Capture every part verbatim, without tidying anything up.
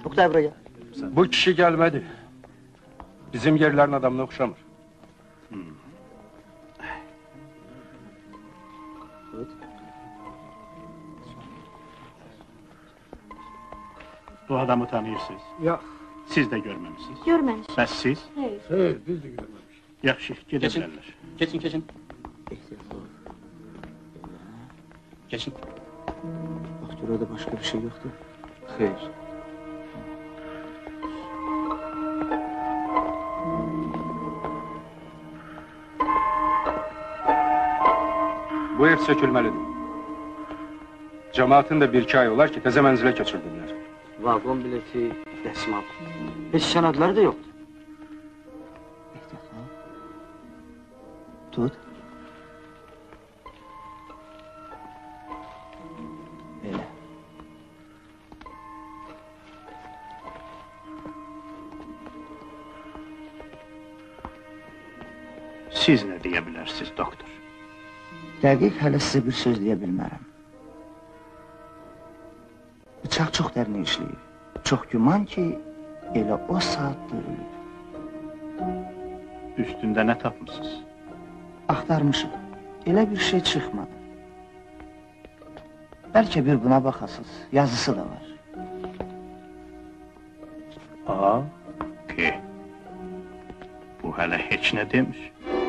Oktay buraya. Bu kişi gelmedi. Bizim yerlerin adamına okşamır. Hmm. Bu adamı tanıyırsınız. Ya. Siz de görmemişsiniz. Görmemiş. Bəs siz? Hayır. Hayır, biz de görmemiş. Yaxşı, gedebilirler. Geçin, geçin. Geçin. Bak orada başka bir şey yoktu. Hayır. Bu ev sökülmelidir. Cemaatin de bir iki ay olar ki teze menzile köçürdüler. Vagon bileti, desmal. Hiç şanadları da yoktu. Tut. Böyle. Siz ne diyebilirsiniz doktor? Dəqiq hələ sizə bir söz deyə bilmərəm. Bıçaq çox dərinə işləyib. Çox güman ki, elə o saatda ölüb. Üstündə nə tapmışsınız? Axtarmışıq. Elə bir şey çıxmadı. Bəlkə bir buna baxasınız, yazısı da var. A, P. Bu hələ heç nə demiş.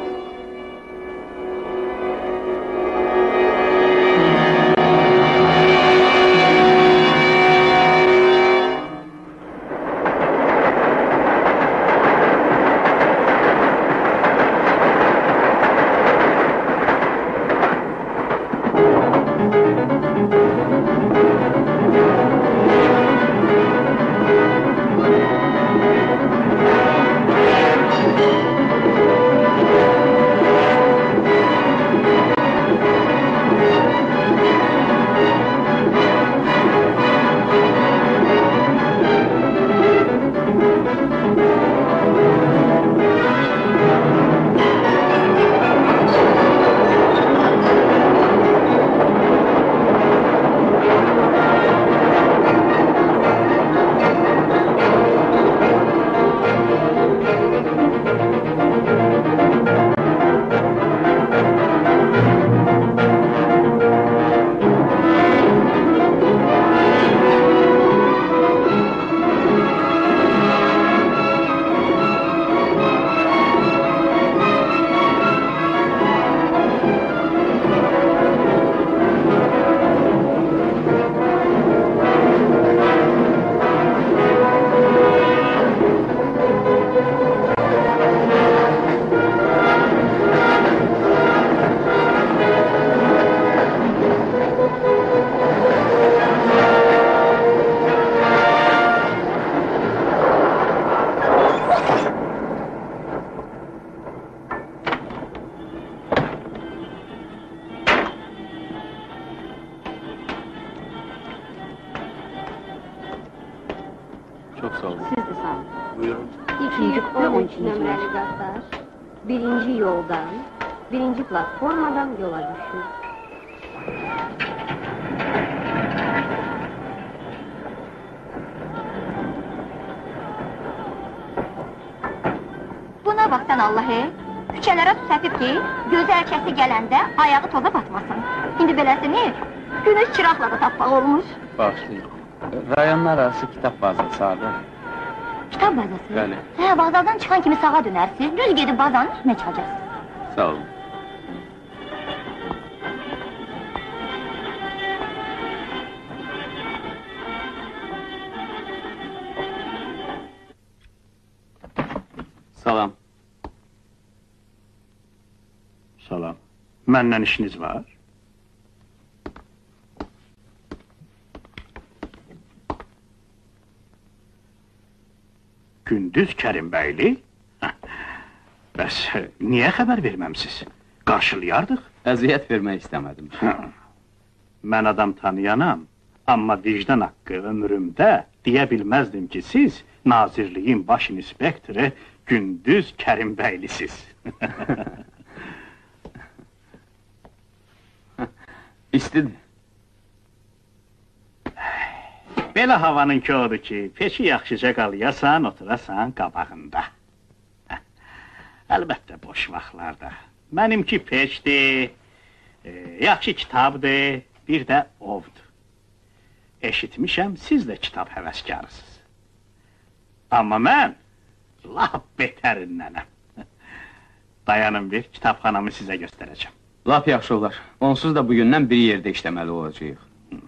Çok sağ olun. Siz de sağ olun. Buyurun. İkinci ve on ikinci nömreli gazlar, birinci yoldan, birinci platformadan yola düşür. Buna bax sən Allah'ı, küçələrə su səpib ki, gözəlkəsi gələndə ayağı toza batmasın. İndi beləsini günüz çıraqla da tapmaq olmuş. Bağışlayın. Rayonlar arası kitap bazası abi. Kitab bazası? Bəli. Hə, bazardan çıxan kimi sağa dönərsiz, düz gedib bazanın üstünə çıxacaqsınız. Sağ olun. Salam. Salam. Məndən işiniz var? Gündüz Kərimbəyli? Bəs niyə xəbər verməmsiz? Qarşılayardıq. Əziyyət vermək istəmədim. Mən adam tanıyanam, amma vicdan haqqı ömrümdə deyə bilməzdim ki, siz Nazirliyin baş inspektoru Gündüz Kərimbəylisiz. İstidir. Belə havanın ki odur ki, peşi yaxşıca qalayasan, oturasan qabağında. Əlbəttə boş vaxtlarda. Mənimki peçdir, e, yaxşı kitabdır, bir də ovdur. Eşitmişəm, siz də kitab həvəskarısınız. Amma mən lap betərinnənəm. Dayanın bir, kitabxanamı sizə göstərəcəm. Lap yaxşı olar. Onsuz da bugündən bir yerdə işləməli olacağıq.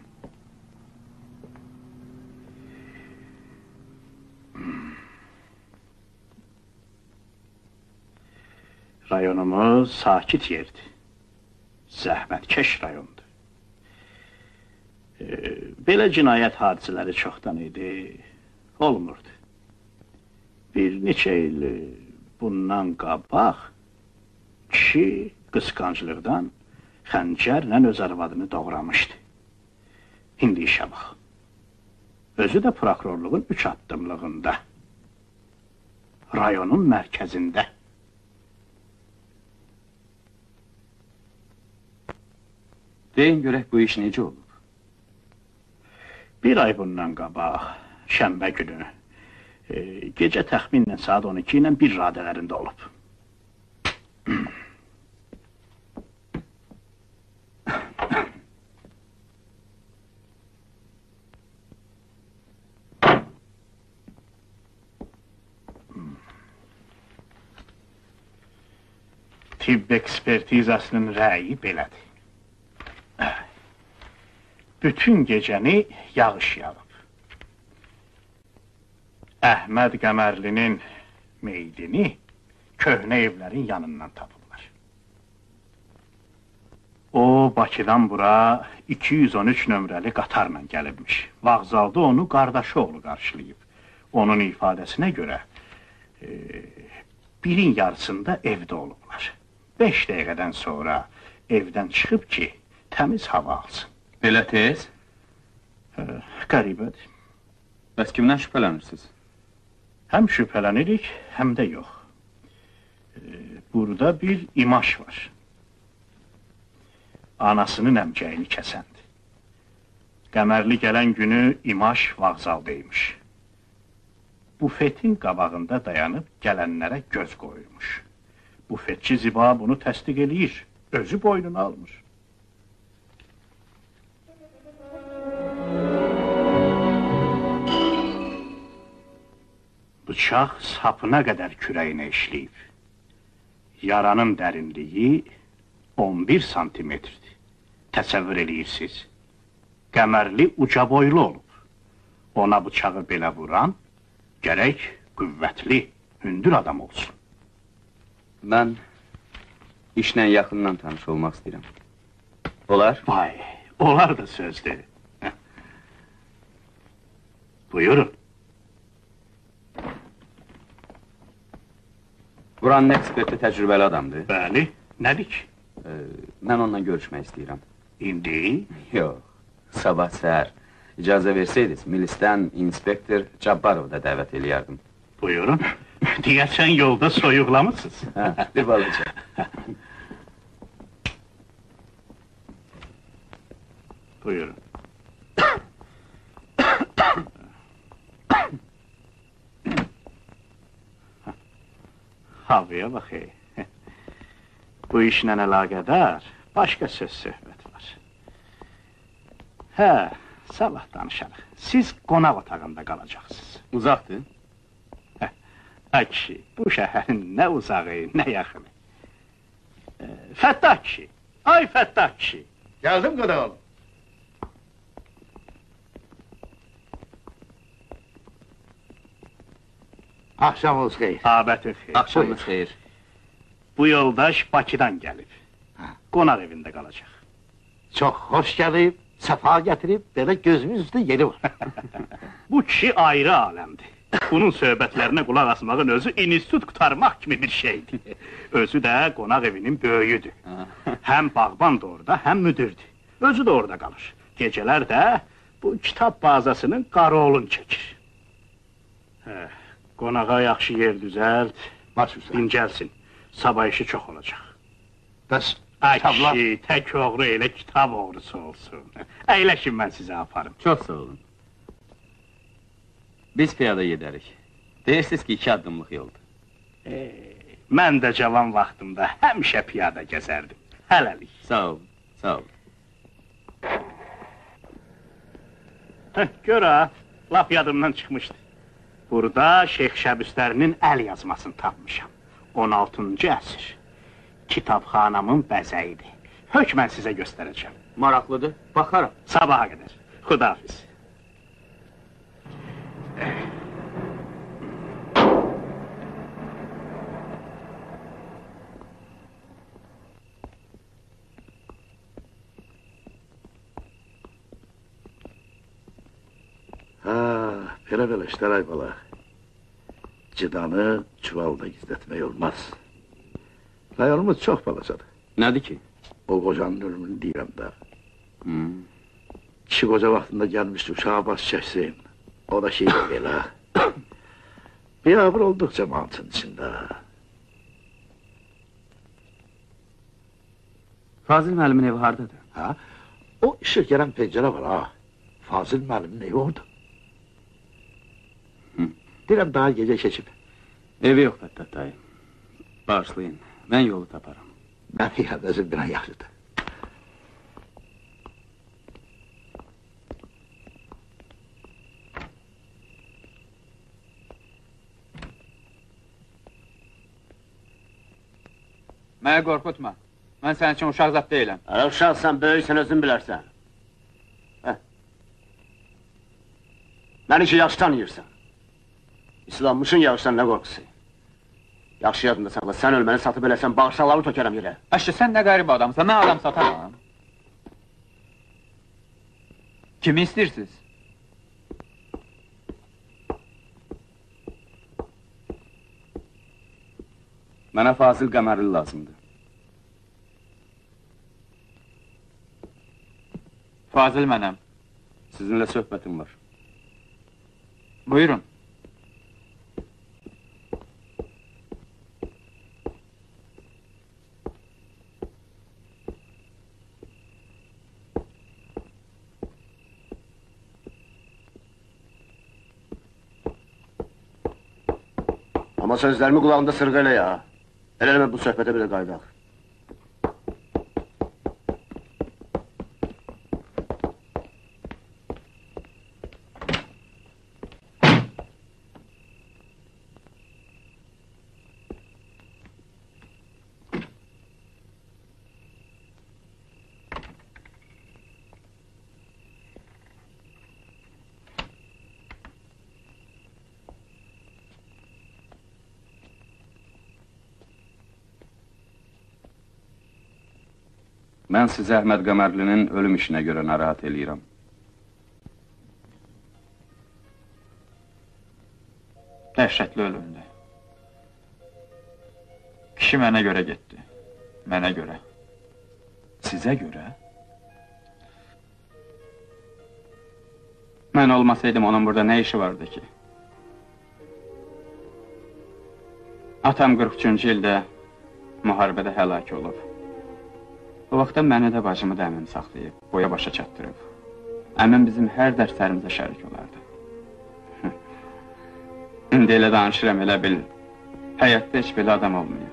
Rayonumuz sakit yerdir. Zəhmətkeş rayondur. E, belə cinayət hadisələri çoxdan idi, olmurdu. Bir neçə il bundan qabaq kişi qısqanclıqdan xəncərlə öz arvadını doğramışdı. İndi işə bax. Özü də prokurorluğun üç addımlığında. Rayonun mərkəzində. Deyin görək bu iş necə olub? Bir ay bundan qabaq, şənbə günü, e, gecə təxminlə saat on iki ilə bir radələrində olub. Tibb ekspertizasının rəyi belədir. Bütün gecəni yağış yağıb. Əhməd Qəmərlinin meydini köhnə evlərin yanından tapırlar. O, Bakıdan bura iki yüz on üç nömrəli qatarla gəlibmiş. Vağzalda onu qardaşı oğlu qarşılayıb. Onun ifadəsinə görə e, birin yarısında evdə olublar. Beş dəqiqədən sonra evdən çıxıb ki, təmiz hava alsın. Belə tez? Hə, qəribədir. Bəs kimdən şübhələnirsiniz? Həm şübhələnirik, həm də yox. E, burada bir imaş var. Anasının əmcəyini kəsəndir. Qəmərli gələn günü imaş vağzaldaymış. Bufetin qabağında dayanıb gələnlərə göz qoyurmuş. Bufetçi Ziba bunu təsdiq eləyir, özü boynuna almış. Bıçaq sapına qədər kürəyinə işləyib. Yaranın dərinliyi on bir santimetrdir. Təsəvvür eləyirsiniz. Qəmərli uca boylu olub. Ona bıçağı belə vuran, gərək qüvvətli, hündür adam olsun. Mən işlə yaxından tanış olmaq istəyirəm. Olar? Vay, olar da sözdür. Buyurun. Buranın eksperti təcrübəli adamdır. Bəli, nədir ki? Ee, mən onunla görüşmək istəyirəm. İndi? Yox, sabah səhər. İcazə versəydiniz, milisdən inspektor Cabbarovu da dəvət eləyərdim. Buyurun. Deyəsən yolda soyuqlamısınız. Hə, bir balaca. Buyurun. Havaya bax, ey. Bu işlə əlaqədar başqa söz söhbət var. Hə, sabah danışarıq. Siz qonaq otağında qalacaqsınız. Uzaqdır? Hə, ə kişi, bu şəhərin nə uzağı, nə yaxını. E, Fəttah kişi, ay Fəttah kişi. Geldim qadağalım. Axşamınız xeyir. Abətin xeyir. Axşamınız xeyir. Bu yoldaş Bakıdan gəlib. Qonaq evində qalacaq. Çox xoş gəlib, səfa gətirib, belə gözümüz üstə yeri var. Bu kişi ayrı aləmdir. Bunun söhbətlərinə qulaq asmağın özü institut qutarmaq kimi bir şeydir. Özü də qonaq evinin böyüyüdür. Həm bağban da orada, həm müdürdür. Özü də orada qalır. Gecələr də bu kitab bazasının qaroğlun çəkir. Hə, qonağa yaxşı yer düzəlt, Baş üstə. dincəlsin. Sabah işi çox olacaq. Bəs Ay kitablar... kişi, tək oğru elə kitab oğrusu olsun. Əyləşin, mən sizə aparım. Çox sağ olun. Biz piyada gedərik. Deyirsiniz ki, iki addımlıq yoldur. E, mən də cavan vaxtımda həmişə piyada gəzərdim. Hələlik. Sağ olun, sağ olun. Heh, gör ha, lap yadımdan çıxmışdı. Burada Şeyx Şəbüstərinin əl yazmasını tapmışam. on altıncı əsr. Kitabxanamın bəzəyidir. Hökmən sizə göstərəcəm. Maraqlıdır, baxarım. Sabaha qədər. Xudahafiz. Belə-belə işlər ay bala. Cidanı çuvalda gizlətmək olmaz. Rayonumuz çox balacadır. Nədir ki? O qocanın ölümünü deyirəm də. Hmm. Kişi qoca vaxtında gəlmişdi, uşağa baş çəksin. O da şey belə. Biabır olduq cəmaatın içində. Fazil müəllimin evi hardadır? Ha? O işıq gələn pəncərə var ha. Fazil müəllimin evi orada. Deyirəm, daha gecə keçib. Evi yox, Fəttat dayı. Bağışlayın, mən yolu taparım. Mən yərdəzim bir an yaxşıdır. Mənə qorxutma. Mən sənin üçün uşaq zat deyiləm. Hələ uşaqsan, böyüksən, özün bilərsən. Hə. Məni ki, yaxşı tanıyırsan. İslammışın yağışdan nə qorxusu? Yaxşı yadında saxla, sən ölməni satıb eləsən, bağırsaqları tökərəm yerə. Əşki, sən nə qərib adamsan, mən adam satarım. Kimi istəyirsiniz? Mənə Fazil Qəmərli lazımdır. Fazil mənəm. Sizinlə söhbətim var. Buyurun. Amma sözlərimi qulağında sırğa elə ya. Elə eləmə bu söhbətə belə qaydaq. Mən sizi Əhməd Qəmərlinin ölüm işinə görə narahat eləyirəm. Dəhşətli ölümdür. Kişi mənə görə getdi. Mənə görə. Sizə görə? Mən olmasaydım onun burada nə işi vardı ki? Atam qırx üçüncü ildə müharibədə həlak olub. O vaxtda məni də bacımı da əmim saxlayıb, boya başa çatdırıb. Əmim bizim hər dərslərimizə şərik olardı. İndi elə danışıram, elə bil, həyatda heç belə adam olmayıb.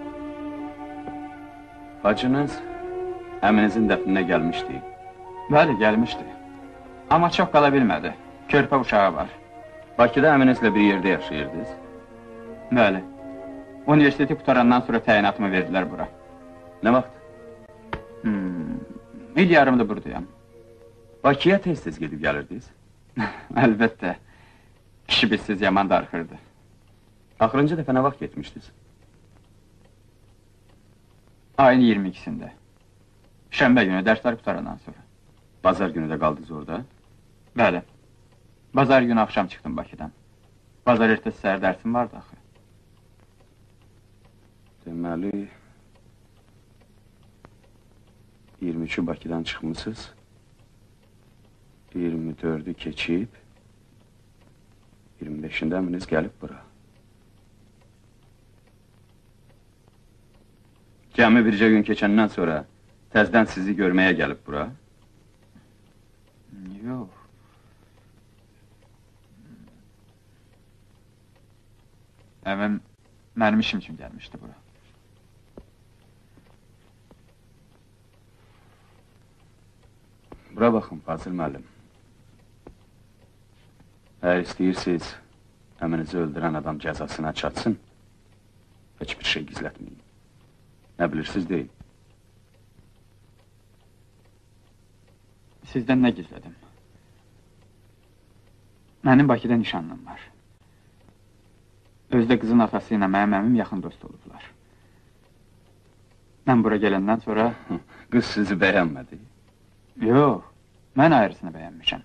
Bacınız əminizin dəfninə gəlmişdi. Bəli, gəlmişdi. Amma çox qala bilmədi. Körpə uşağı var. Bakıda əminizlə bir yerdə yaşayırdınız? Bəli. Universiteti qutarandan sonra təyinatımı verdilər bura. Nə vaxt? Hmm, il yarımda buradayam. Bakıya tez-tez gedib gəlirdiniz? Əlbəttə. Kişi bizsiz yaman darxırdı. Axırıncı dəfə nə vaxt getmişdiniz? Ayın iyirmi ikisində. Şənbə günü dərslər qutarandan sonra. Bazar günü də qaldınız orada? Bəli. Bazar günü axşam çıxdım Bakıdan. Bazar ertəsi səhər dərsim vardı axı. Deməli... iyirmi üçü Bakıdan çıxmışsınız. iyirmi dördü keçib... iyirmi beşində əminiz gəlib bura. Cəmi bircə gün keçəndən sonra təzdən sizi görməyə gəlib bura. Yox. Əmim mənim işim üçün gəlmişdi bura. Bura baxın, Fazıl müəllim. Əgər istəyirsiniz, əminizi öldürən adam cəzasına çatsın, heç bir şey gizlətməyin. Nə bilirsiniz deyin. Sizdən nə gizlədim? Mənim Bakıda nişanlım var. Özdə qızın atası ilə mənim əmim yaxın dost olublar. Mən bura gələndən sonra... Qız sizi bəyənmədi. Yox, mən ayrısını bəyənmişəm.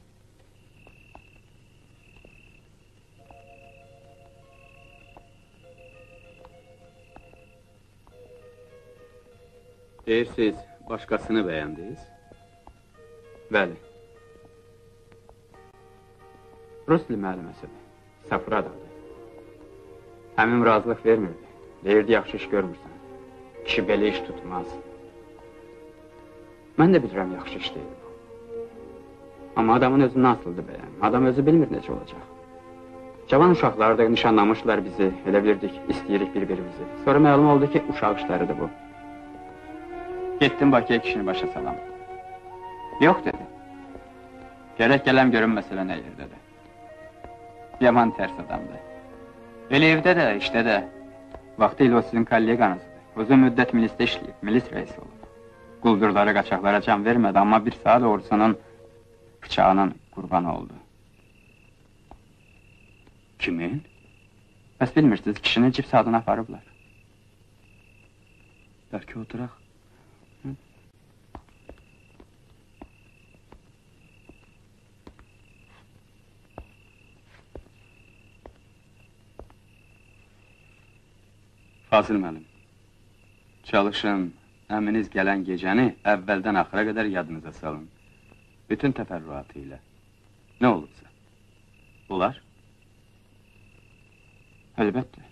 Deyirsiniz, başqasını bəyəndiniz? Bəli. Rus dili müəlliməsidir. Safra adamdır. Həmim razılıq vermirdi. Deyirdi, yaxşı iş görmürsən. Kişi belə iş tutmaz. Mən də bilirəm, yaxşı iş deyil bu. Amma adamın özü nasıldır bəyəm? Adam özü bilmir necə olacaq. Cavan uşaqlar da nişanlamışlar bizi. Elə bilirdik, istəyirik bir-birimizi. Sonra məlum oldu ki, uşaq işləridir bu. Getdim Bakıya kişini başa salam. Yox dedi. Gərək gələm görüm məsələ nə yerdədir. Yaman tərs adamdır. Elə evdə də, işdə də. Vaxtı ilə o sizin kolleganızdır. Uzun müddət milisdə işləyib, milis rəisi olub. Quldurları, qaçaqlara can vermədi, amma bir saat ordusunun bıçağının qurbanı oldu. Kimin? Bəs bilmirsiniz, kişini cip saatına aparıblar. Bəlkə oturaq. Fazıl müəllim, çalışın, əminiz gələn gecəni əvvəldən axıra qədər yadınıza salın. Bütün təfərrüatı ilə. Nə olubsa? Olar? Əlbəttə.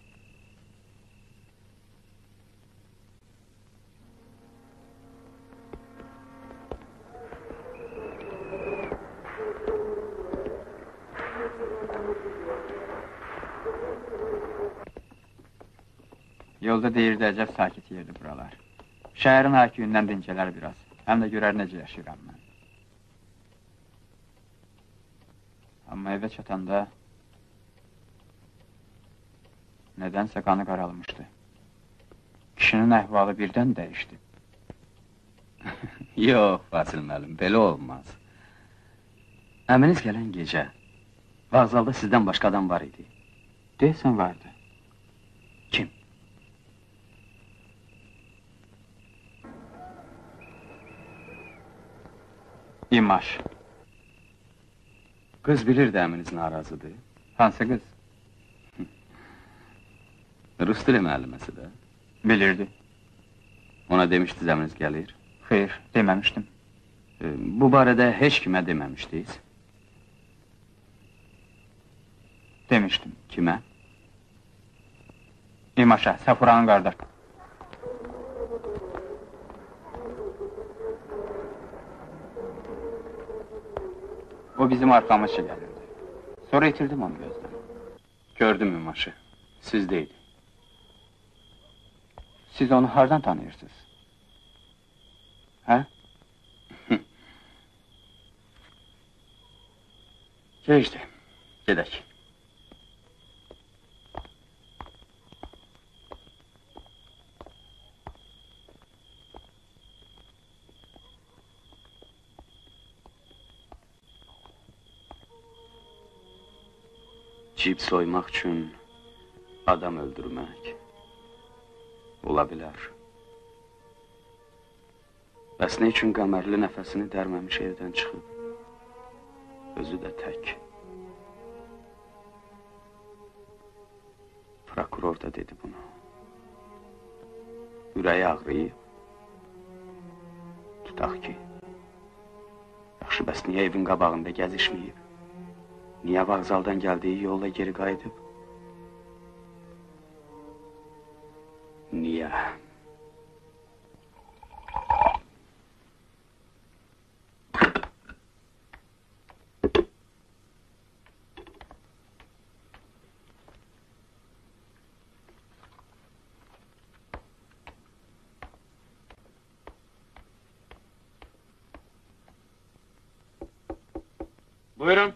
Yolda deyirdi, əcəb sakit yerdi buralar. Şəhərin hakimindən dincələr biraz. Həm də görər necə yaşayıram mən. Amma evə çatanda... Nədənsə qanı qaralmışdı. Kişinin əhvalı birdən dəyişdi. Yox, Fazıl müəllim, belə olmaz. Əminiz gələn gecə, vağzalda sizdən başqa adam var idi. Deyəsən vardı. Kim? İmaş. Qız bilirdi əminiz narazıdır. Hansı qız? Rus dili müəlliməsi də. Bilirdi. Ona demişdiniz əminiz gəlir. Xeyr, deməmişdim. E, bu barədə heç kimə deməmişdiniz. Demişdim. Kimə? İmaşa, Safuranın qardaş. O bizim arxamızca gəlirdi. Sonra itirdim onu gözdən. Gördüm İmaşı. Sizdeydi. Siz onu hardan tanıyırsınız? Hə? Gecdi. Gedək. Cib soymaq üçün adam öldürmək ola bilər. Bəs nə üçün qəmərli nəfəsini dərməmiş evdən çıxıb? Özü də tək. Prokuror da dedi bunu. Ürəyi ağrıyıb. Tutaq ki, yaxşı, bəs niyə evin qabağında gəzişməyib? Niyə vağzaldan gəldiyi yolla geri qayıdıb? Niyə? Buyurun.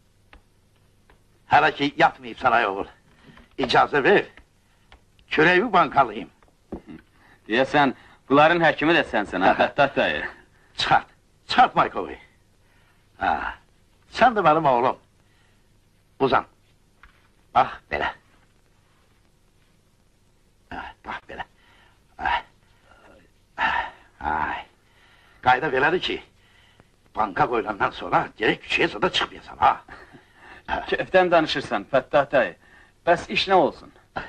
Hele ki yatmayıp sana oğul. İcazə ver. Küreği bankalıyım. Deyəsən, bunların həkimi də sənsən, ha, Fəttat dayı. Çıkart. Çıkart Maykovi. Ha. Sen de benim oğlum. Uzan. Bak böyle. Ha, bak böyle. Ha. Ay. Qayda belədir ki, banka koyulandan sonra gerek küçüğe sada çıkmayasan ha. Kefdən danışırsan, Fəttat dayı. Bəs iş nə olsun?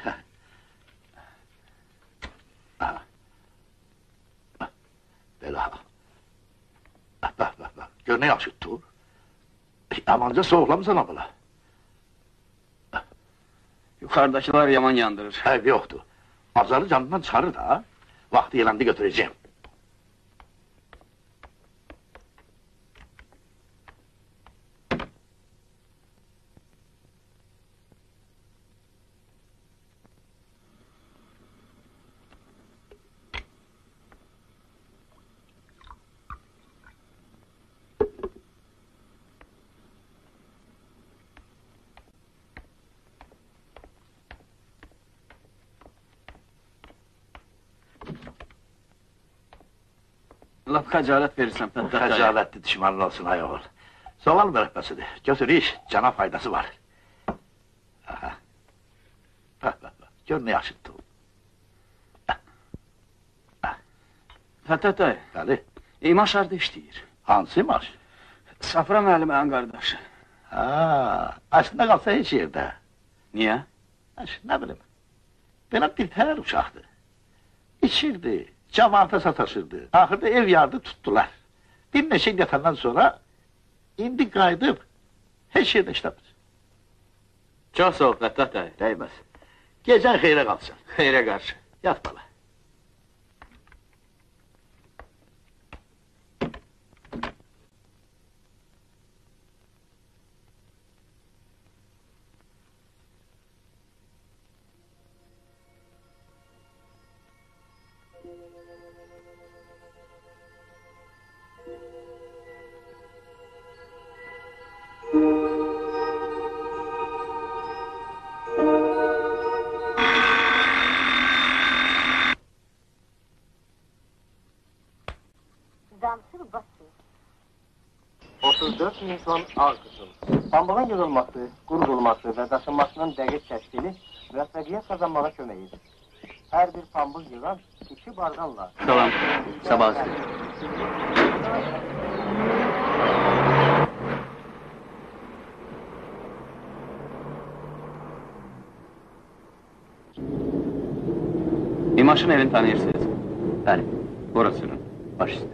Belə ha. Bak bak bak. Gör ne yaxşı tutur. Amanca soğuklamısan abla. Yuxarıdakılar yaman yandırır. Ev yoktu. Azarı canından çıxarır da. Vakti yelendi götüreceğim. Laf xəcalət verirsən, Fəttat dayı. Xəcalətli düşmanın olsun ay oğul. Soğal mürəbbəsidir. Götür iş, cana faydası var. Aha. Bak bak bak. Gör ne yaxşı tutur. Fəttat dayı, Bəli. İmaş harda işləyir? Hansı imaş? Safra müəllimənin qardaşı. Ha, aslında qalsa heç yerdə. Niyə? Aş, ne bilim. Belə birtəhər uşaqdır. İçirdi, cemaata sataşırdı. Ahırda ev yardı tuttular. Bir neçə il yatandan sonra indi qayıdıb heç yerdə işləmir. Çox sağ ol, Fəttat dayı. Dəyməz. Gecən xeyrə qalsın. Xeyrə qarşı. Yat bala. otuz dörd min ton ağ qızıl. Pambığın yığılması, qurudulması və daşınmasının dəqiq təşkili müvəffəqiyyət qazanmağa kömək edir. Hər bir pambıq yığan iki bardanla. Salam, sabah sizə. İmaşın evini tanıyırsınız. Bəli. Orasının. Baş üstə.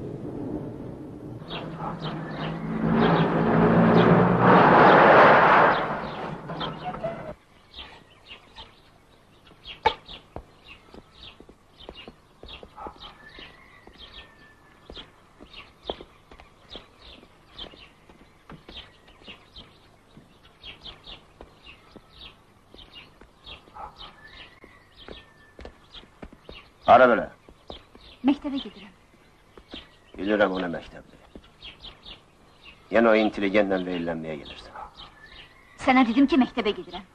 Hara belə? Məktəbə gedirəm. Bilirəm o nə məktəbdir. Yenə o intelligentlə verilənməyə gelirsən. Sənə dedim ki, məktəbə gedirəm.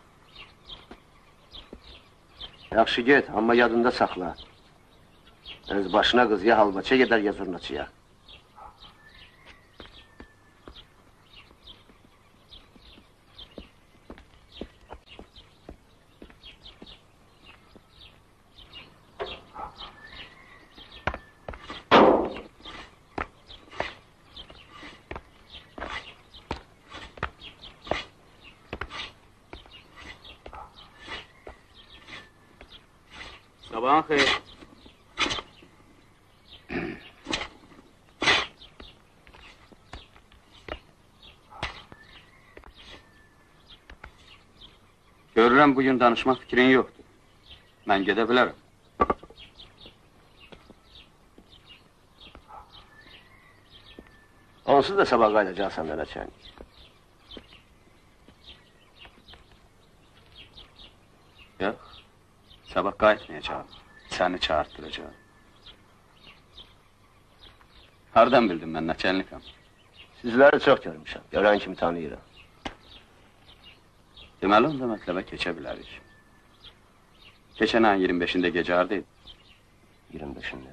Yaxşı get, amma yadında saxla. Öz başına qız ya halbaça gedər ya zurnaçıya. Sabahın xeyir. Görürəm bugün danışmaq fikrin yoxdur. Mən gedə bilərəm. Onsuz da sabah qayıdacaqsan mənə çən. Yox, sabah qayıtmayacağım. Səni çağırtdıracağım. Hardan bildin mən nəçənlikəm? Sizləri çox görmüşəm, görən kimi tanıyıram. Deməli, onda mətləbə keçə bilərik. Keçən ayın iyirmi beşində gecə hardaydın? iyirmi beşində.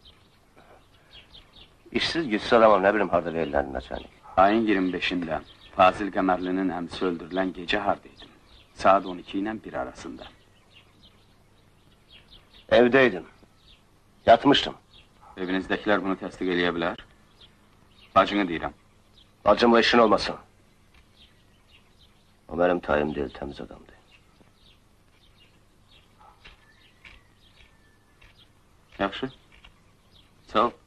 İşsiz güçsüz adamam, nə bilim harda verirlər nəçənik. Ayın iyirmi beşində Fazil Qəmərlinin əmsi öldürülən gecə hardaydın? Saat on iki ilə bir arasında. Evdəydim. Yatmışdım. Evinizdəkilər bunu təsdiq eləyə bilər? Bacını deyirəm. Bacımla işin olmasın. O mənim tayım deyil, təmiz adamdır. Yaxşı. Sağ ol.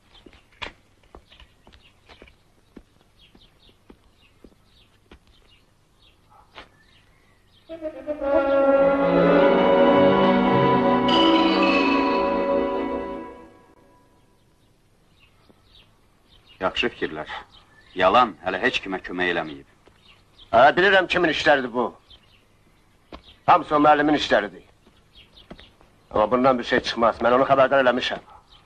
Yaxşı fikirlər. Yalan hələ heç kimə kömək eləməyib. Hə, bilirəm kimin işləridir bu. Hamısı o müəllimin işləridir. Amma bundan bir şey çıxmaz, mən onu xəbərdar eləmişəm.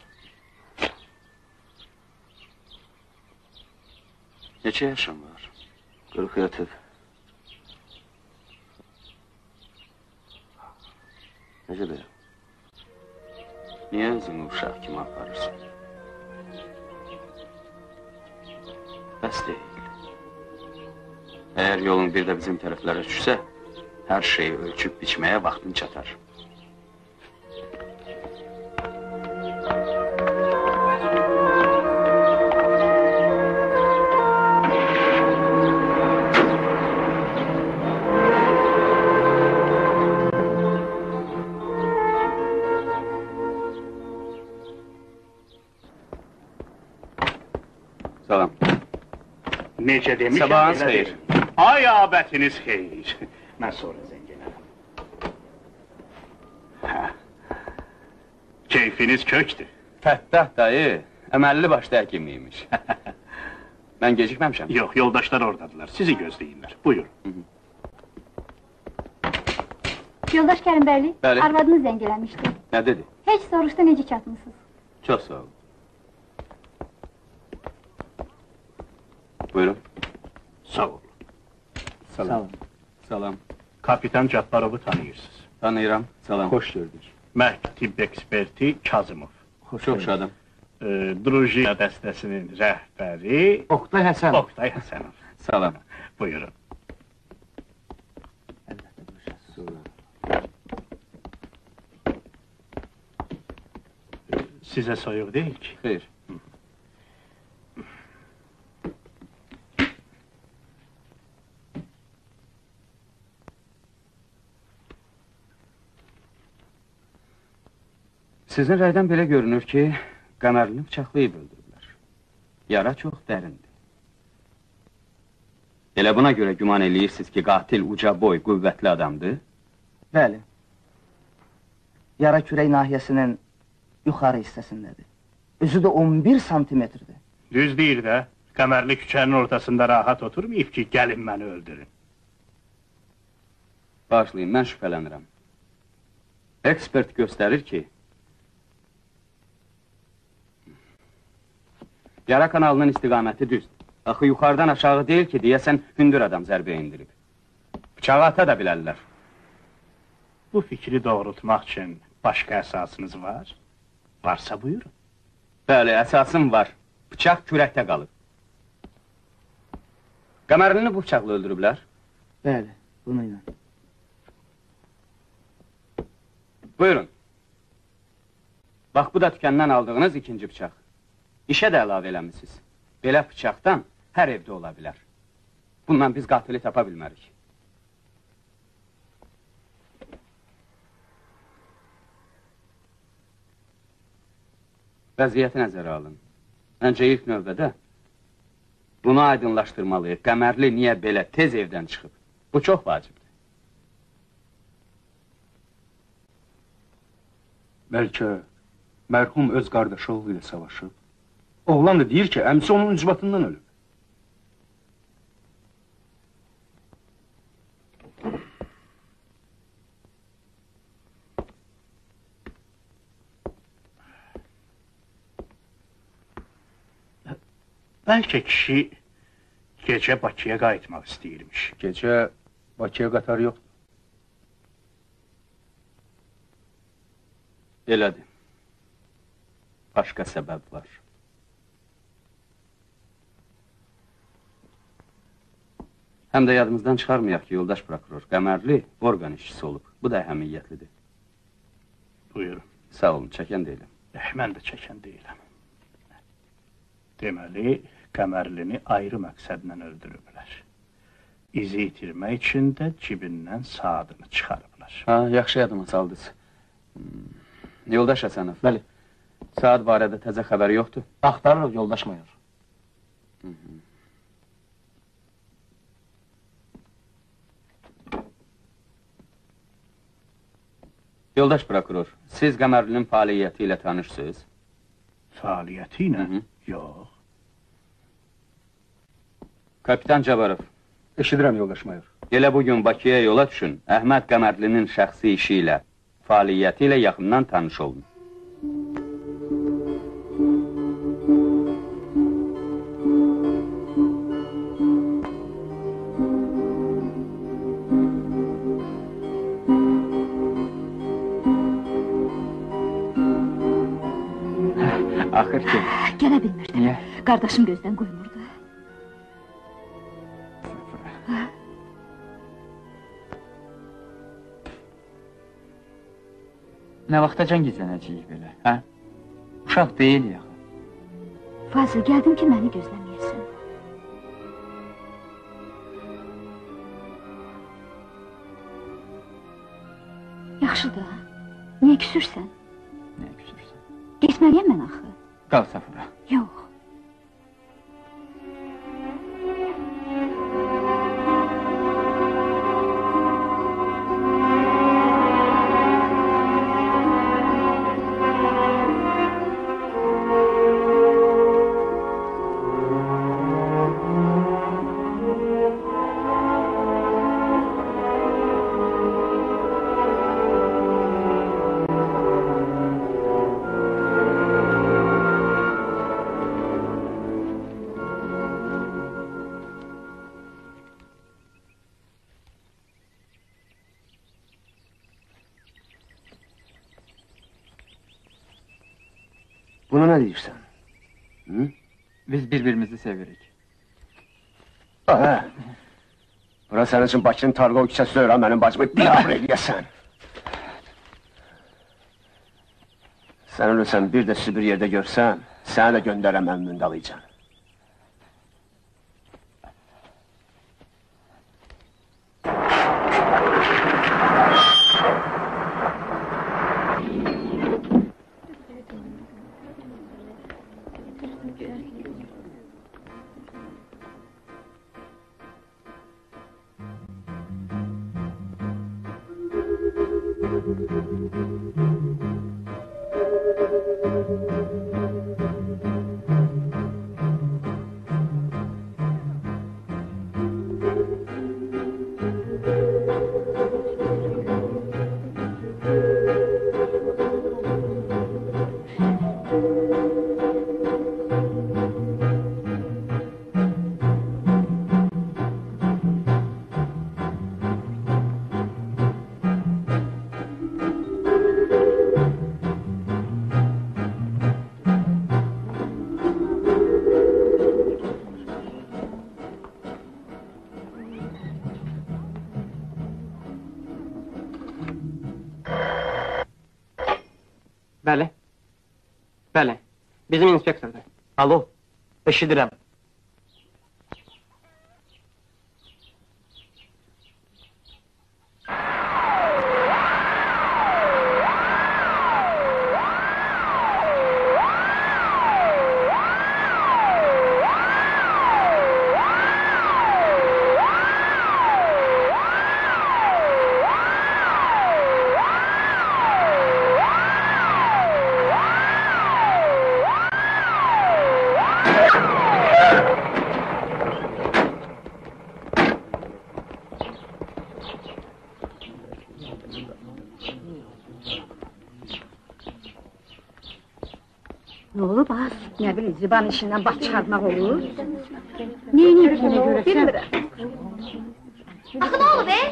Neçə yaşın var? qırx yatıb. Necə deyim? Niyə özünü uşaq kimi aparırsın? Bəs deyil. Əgər yolun bir də bizim tərəflərə düşsə, hər şeyi ölçüb biçməyə vaxtın çatar. Salam. Necə demişəm? Sabahınız xeyir. Ay abətiniz xeyir. Mən sonra zəng elərəm. Hə. Keyfiniz kökdür. Fəttah dayı, əməlli başda həkimiymiş. Mən gecikməmişəm. Yox, yoldaşlar oradadılar. Sizi gözləyirlər. Buyur. Yoldaş Kərimbəyli, Bəli. arvadınız zəng eləmişdi. Nə dedi? Heç soruşdu, necə çatmısınız? Çox sağ ol. Buyurun. Sağ olun. Salam. Salam. Kapitan Cabbarovu tanıyırsınız. Tanıyıram. Salam. Xoş gördük. Məhk tibb eksperti Kazımov. Çox şadam. E, Drujiya dəstəsinin rəhbəri Oktay Həsən. Oktay Həsənov. Salam. Buyurun. Sizə soyuq deyil ki. Xeyr. Sizin rəydən belə görünür ki, Qəmərlini bıçaqlayıb öldürüblər. Yara çox dərindir. Elə buna görə güman eləyirsiniz ki, qatil uca boy, qüvvətli adamdır? Bəli. Yara kürək nahiyəsinin yuxarı hissəsindədir. Özü də on bir santimetrdir. Düz deyir də, Qəmərli küçənin ortasında rahat oturmayıb ki, gəlin məni öldürün. Bağışlayın, mən şübhələnirəm. Ekspert göstərir ki, yara kanalının istiqaməti düzdür. Axı yuxarıdan aşağı deyil ki, deyəsən hündür adam zərbə indirib. Bıçağı ata da bilərlər. Bu fikri doğrultmaq üçün başqa əsasınız var? Varsa buyurun. Bəli, əsasım var. Bıçaq kürəkdə qalıb. Qəmərlini bu bıçaqla öldürüblər? Bəli, bununla. Buyurun. Bax, bu da tükəndən aldığınız ikinci bıçaq. İşə də əlavə eləmişsiniz. Belə bıçaqdan hər evdə ola bilər. Bundan biz qatili tapa bilmərik. Vəziyyəti nəzərə alın. Məncə ilk növbədə bunu aydınlaşdırmalıyıq. Qəmərli niyə belə tez evdən çıxıb? Bu çox vacibdir. Bəlkə mərhum öz qardaşı oğlu ilə savaşıb. Oğlan da deyir ki, əmsi onun ucbatından ölüb. Bəlkə kişi Gecə Bakıya qayıtmaq istəyirmiş. Gecə Bakıya qatar yoxdur. Elədir. Başqa səbəb var. Həm də yadımızdan çıxarmayaq ki, yoldaş prokuror Qəmərli orqan işçisi olub. Bu da əhəmiyyətlidir. Buyurun. Sağ olun, çəkən deyiləm. Eh, mən də çəkən deyiləm. Deməli, Qəmərlini ayrı məqsədlə öldürüblər. İzi itirmək üçün də cibindən saatını çıxarıblar. Ha, yaxşı yadıma saldınız. Hmm. Yoldaş Həsənov. Bəli. Saat barədə təzə xəbər yoxdur. Axtarırıq yoldaş mayor. Hı -hı. Yoldaş prokuror, siz Qəmərlinin fəaliyyəti ilə tanışsınız? Fəaliyyəti ilə? Hı -hı. Yox. Kapitan Cabarov. Eşidirəm yoldaş mayor. Elə bugün Bakıya yola düşün, Əhməd Qəmərlinin şəxsi işi ilə, fəaliyyəti ilə yaxından tanış olun. Axır ki... Gələ bilmirdim. Niyə? Qardaşım gözdən qoymurdu. Nə vaxtacan gizlənəcəyik belə, hə? Uşaq deyil yaxı. Fazıl, gəldim ki, məni gözləməyəsən. Yaxşı da, niyə küsürsən? Niyə küsürsən? Getməliyəm mən axı. Qal Səfura. Yox. Buna nə deyirsən? Hı? Biz bir-birimizi sevirik. Aha! Bura sənin üçün Bakının Tarqov küçəsi öyrən mənim bacımı biabr eləyəsən. Sən ölürsən, bir də sizi bir yerdə görsəm, səni də göndərəm əmründalayacaq. Bəli. Bəli. Bizim inspektordur. Alo. Eşidirəm. Ne olub az? Ne bileyim, Zibanın işindən baş çıxartmaq olur. Neyini yüzünə görəsən? Axı, ne olub, e?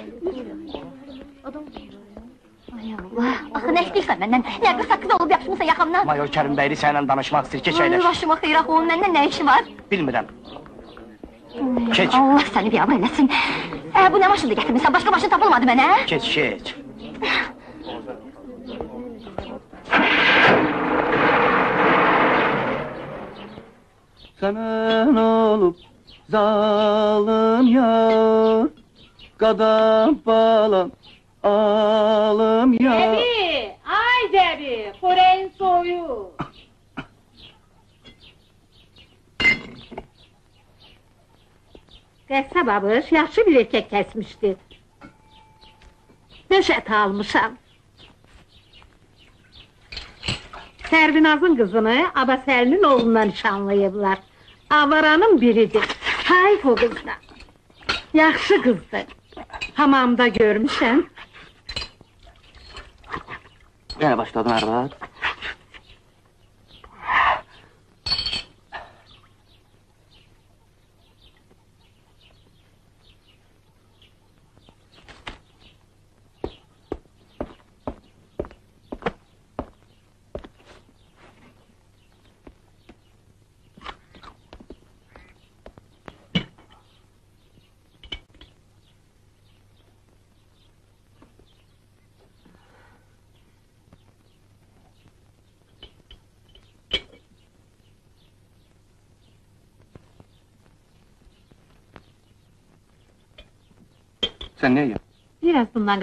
Ay Allah, axı, nə istəyirsən məndən? Nə qısa qıza olub yapışmısan yaxamdan? Mayor Kərim bəyli sənlə danışmaq istəyir, keç Ay, əyləş. başıma xeyr, axı, onun məndən nə işi var? Bilmirəm. Keç. Allah səni bir amr eləsin. Ə, bu nə maşında gətirmişsən? Başqa maşın tapılmadı mənə? Keç, keç. Səmən olub zalım yar, qadam balam alım yar. Debi, ay Debi, xörəyin soyuq. Qəssab abış, yaxşı bir erkək kəsmişdi. Beş ət almışam. Sərvinazın qızını Abasəlinin oğlundan nişanlayıblar. Avaranın biridir, Taif o qızdan. Yaxşı qızdır. Hamamda görmüşəm. Yenə başladın arvad. Sen niye gel? Biraz bundan...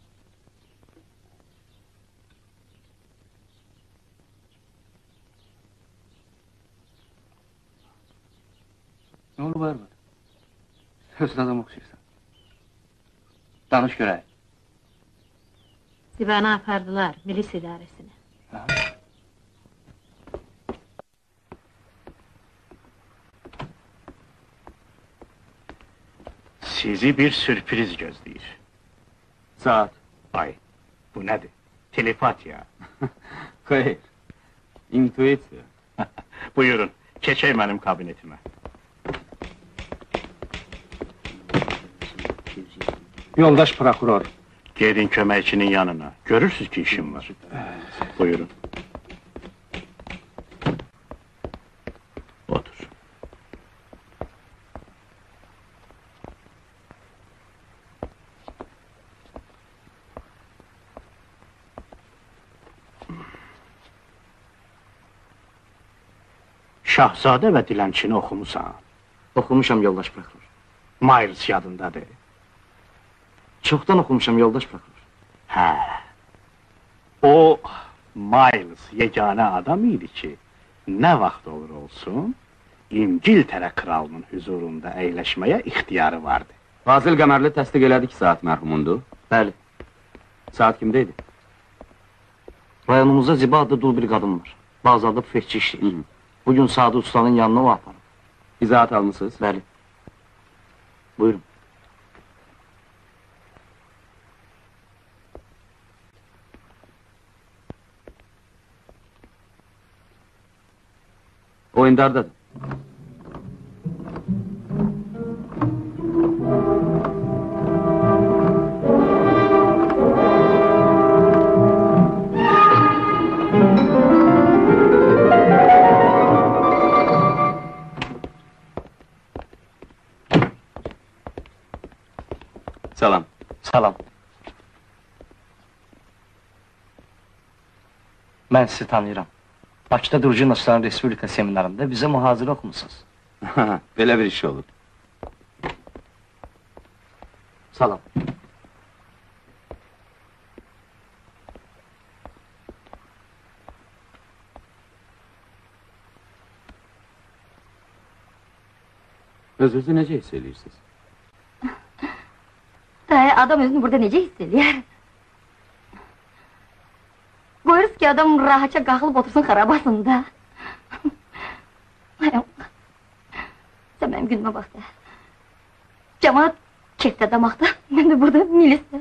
Ne oldu var mı? Sözün adam oxşayırsan. Danış görək. Zivanı apardılar, milis idaresine. Ha? Sizi bir sürpriz gözləyir. Saat. Ay, bu nədir? Telepatiya. Xeyr, intuisiya. Buyurun, keçək mənim kabinetimə. Yoldaş prokuror. Gedin köməkçinin yanına. Görürsünüz ki, işim var. Buyurun. Otur. Şahzadə və dilənçini oxumusan. Oxumuşam yoldaş prokuror. Miles yadındadır. Çoxdan oxumuşam yoldaş prokuror. Hə. O, Miles yeganə adam idi ki, nə vaxt olur olsun, İngiltərə kralının huzurunda əyləşməyə ixtiyarı vardı. Fazil Qəmərli təsdiq elədi ki, saat mərhumundur. Bəli. Saat kimdeydi? Rayonumuzda Ziba adlı dul bir qadın var. Bazarda büfetçi işləyir. Bugün Sadı Ustanın yanına o aparım. İzahat almışsınız? Bəli. Buyurun. Oyundardadır. Salam. Salam. Mən sizi tanıyıram. Bakıda Durcu Naçların Respublika seminarında bizə mühazirə oxumusunuz. Belə bir iş olur. Salam. Öz-özü necə hiss edirsiniz? Dayı, adam özünü burada necə hiss edir? Qoyuruz ki, adam rahatça qalxılıb otursun xarabasında. Ay Allah! Sən mənim günümə bax da. Cəmaat kefdə damaqda, mən də burada milisdə.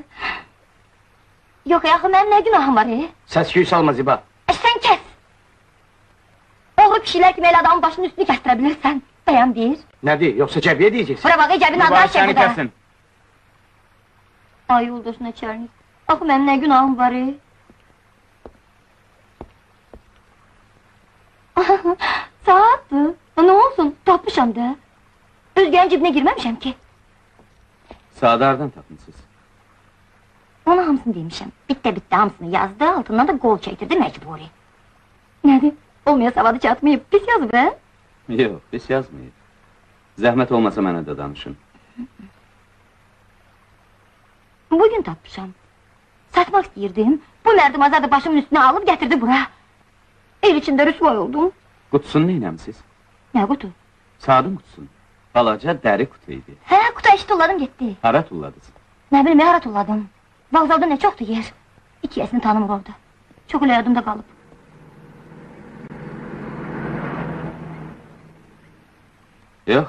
Yox, yaxı, mənim nə günahım var, e? Səs-küy salma Ziba. E, sən kəs! O pişiklər kimi elə adamın başının üstünü kəstirə bilirsən. Bəyəm deyir. Nədir, yoxsa cəbiyə deyəcəksin? Bura bax, cəbin adlar şey Mübahisəni bu da. kəsin. Ay yoldaş Nəçərnik, axı mənim nə günahım var, e? Saatdır, nə olsun, tapmışam da. Özgənin cibinə girməmişəm ki. Saat hardan tapmısınız? Ona hamısını demişəm. Bittə-bittə hamısını yazdı, altından da qol çəkdirdi məcburi. Nədir? Olmaya savadı çatmayıb, pis yazıb, hə? Yox, pis yazmayıb. Zəhmət olmasa mənə də danışın. Bugün tapmışam. Satmaq istəyirdim. Bu mərdimazar da başımın üstünə alıb gətirdi bura. El içində rüsvay oldum. Qutusunu neynəmsiz? Nə qutu? Saatın qutusunu. Balaca dəri qutu idi. Hə, qutu eşit tulladım getdi. Hara tulladınız? Nə bilim, hara tulladım. Vağzalda nə çoxdur yer. İkiyəsini tanımır orada. Çox elə yadımda qalıb. Yox.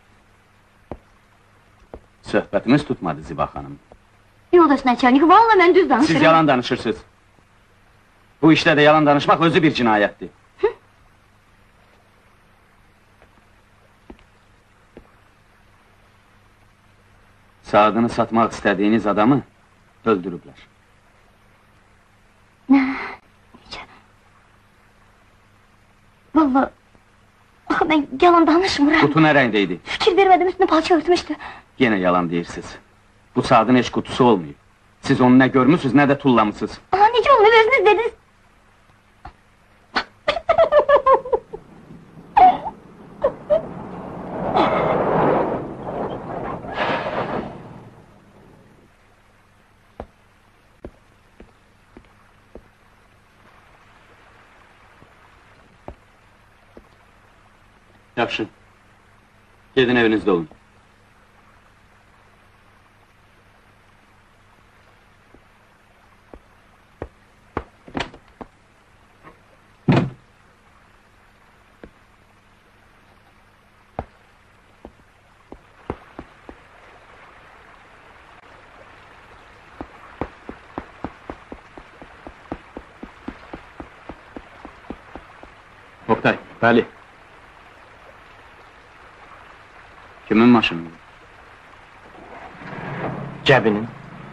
Söhbətimiz tutmadı Ziba xanım. Yoldaş Nəçərnik, valla mən düz danışırım. Siz yalan danışırsınız. Bu işdə də yalan danışmaq özü bir cinayətdir. Saadını satmaq istədiyiniz adamı öldürüblər. Nə? Necə? Valla, axı mən yalan danışmıram. Qutu nə rəngdə idi? Fikir vermədim, üstünü palça örtmüşdü. Yenə yalan deyirsiniz. Bu saatın heç qutusu olmuyor. Siz onu nə görmüsünüz, nə də tullamısınız. Aha, necə olmuyor, özünüz dediniz. Yaxşı. Gedin evinizdə olun. Oktay, bəli. Kimin maşını? Cəbinin.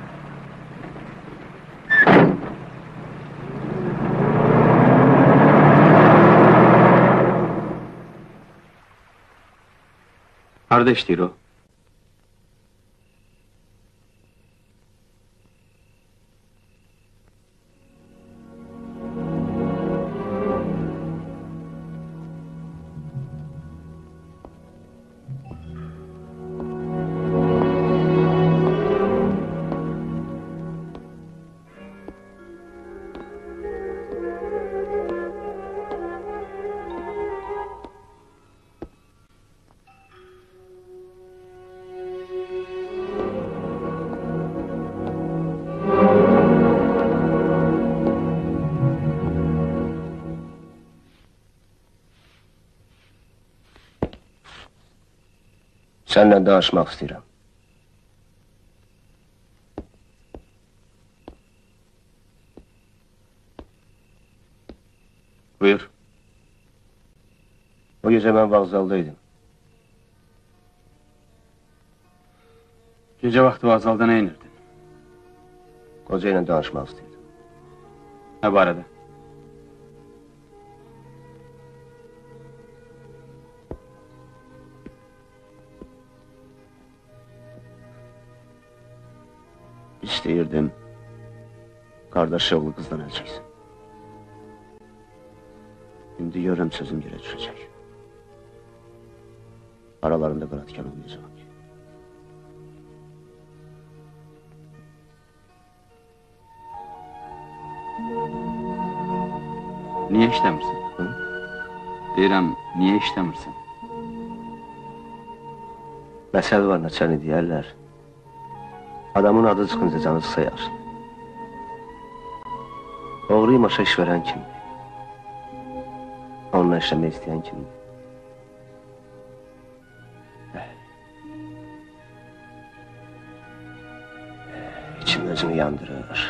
Harada işləyir o? Seninle danışmak istiyorum. Buyur. O gece ben vağzaldaydım. Gece vakti vağzalda ne inirdin? Kocayla danışmak istiyordum. Ne barədə? İsteyirdim. Kardeş oğlu kızdan el çeksin. Şimdi görürüm sözüm geri düşecek. Aralarında kanatkan olmayacak. Niye işləmirsən? Hı? Deyirəm, niye işləmirsən? Məsəl var, nəçəni deyərlər. Adamın adı çıxınca canı sayar. Oğru imaşa iş veren kimdir? Onunla işləmək istəyən kimdir? İçim özünü yandırır.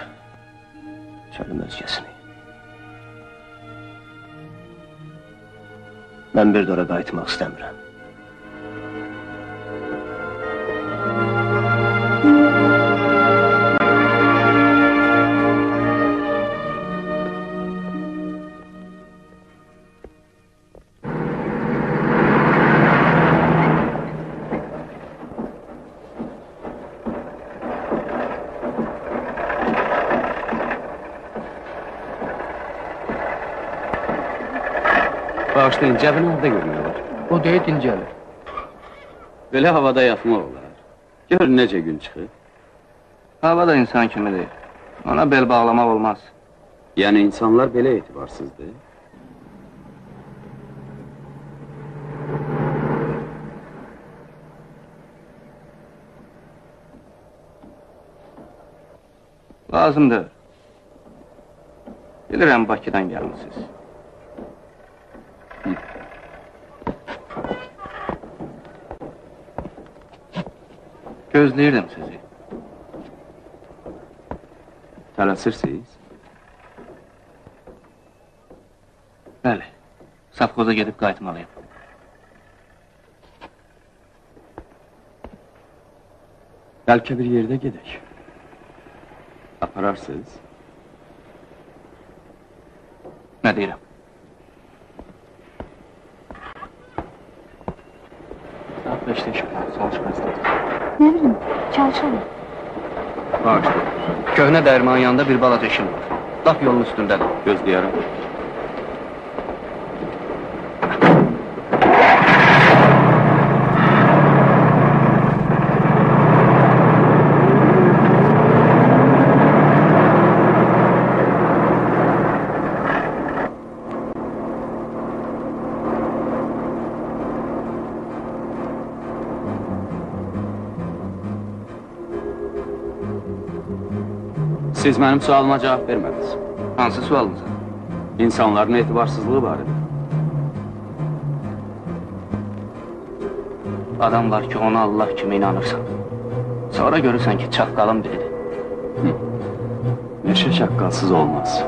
Kəllim özgəsini. Mən bir də ora qayıtmaq istəmirəm. Bağışlayın, cəbin halda görünüyorlar. O deyil dincəlir. Belə havada yatmaq olar. Gör necə gün çıxır. Hava da insan kimidir. Ona bel bağlamaq olmaz. Yəni insanlar belə etibarsızdır. Lazımdır. Bilirəm Bakıdan gəlmişsiniz. Gözləyirdim sizi. Tələsirsiniz? Bəli, Safxoza gedib qayıtmalıyım. Bəlkə bir yerdə gedək. Apararsınız? Nə deyirəm? Saat beşdə işim, çalışma istədim. Ne bileyim, çalışalım. Bağışlayın. Köhnə dərmanın yanında bir balaca işim var. Laf yolun üstündədir. Gözləyərəm. Siz mənim sualıma cavab vermədiniz. Hansı sualınıza? İnsanların etibarsızlığı barədə. Adam var ki, ona Allah kimi inanırsan. Sonra görürsən ki, çaqqalın biridir. Meşə çaqqalsız olmaz.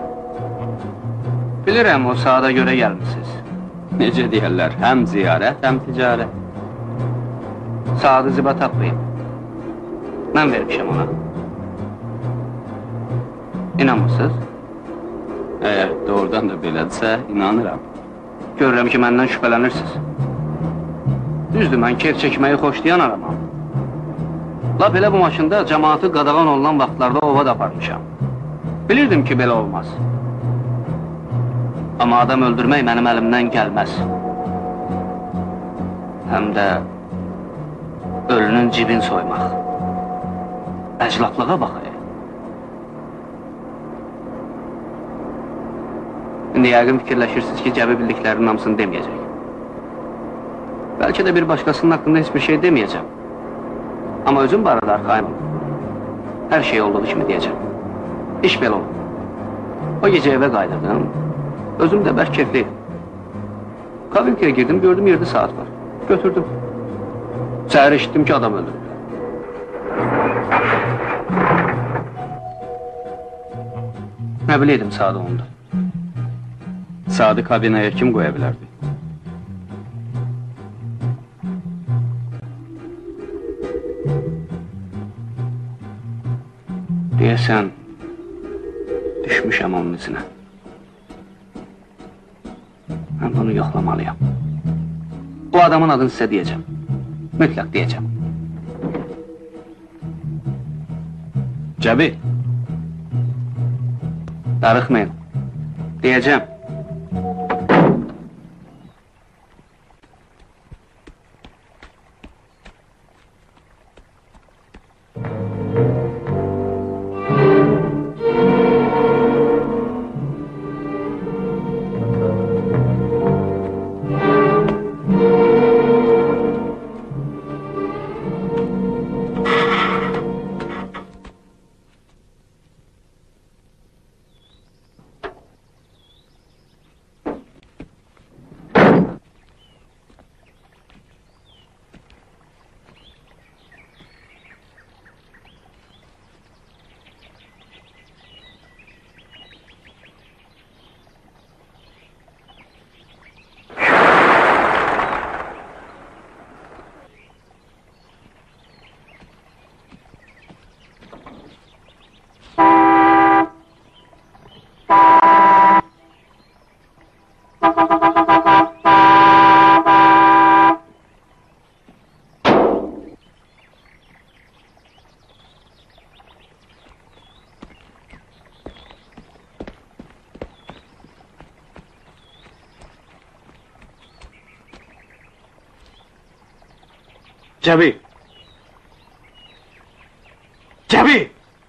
Bilirəm, o saata görə gəlmişsiniz. Necə deyərlər, həm ziyarət, həm ticarət. Saatı ziba tapmayın. Mən vermişəm ona. İnanmırsınız? Əgər doğrudan da belədirsə, inanıram. Görürəm ki, məndən şübhələnirsiniz. Düzdür, mən keyf çəkməyi xoşlayan adamam. Lap elə bu maşında cəmaatı qadağan olunan vaxtlarda ova da aparmışam. Bilirdim ki, belə olmaz. Amma adam öldürmək mənim əlimdən gəlməz. Həm də ölünün cibin soymaq. Əclaflığa baxayım. İndi yəqin fikirləşirsiniz ki, cəbi bildiklərinin hamısını deməyəcək. Bəlkə də bir başqasının haqqında heç bir şey deməyəcəm. Amma özüm barədə arxayım olun. Hər şey olduğu kimi deyəcəm. İş belə olun. O gecə evə qayıdırdım. Özüm də bərk keyfliydim. Kavinkaya girdim, gördüm yerdə saat var. Götürdüm. Səhər eşitdim ki, adam öldürüb. Nə bileydim saat onda. Sadı kabinaya kim qoya bilərdi? Deyəsən, düşmüşəm onun izinə. Mən bunu yoxlamalıyam. Bu adamın adını sizə deyəcəm. Mütləq deyəcəm. Cəbi! Darıxmayın. Deyəcəm. Cəbi! Cəbi!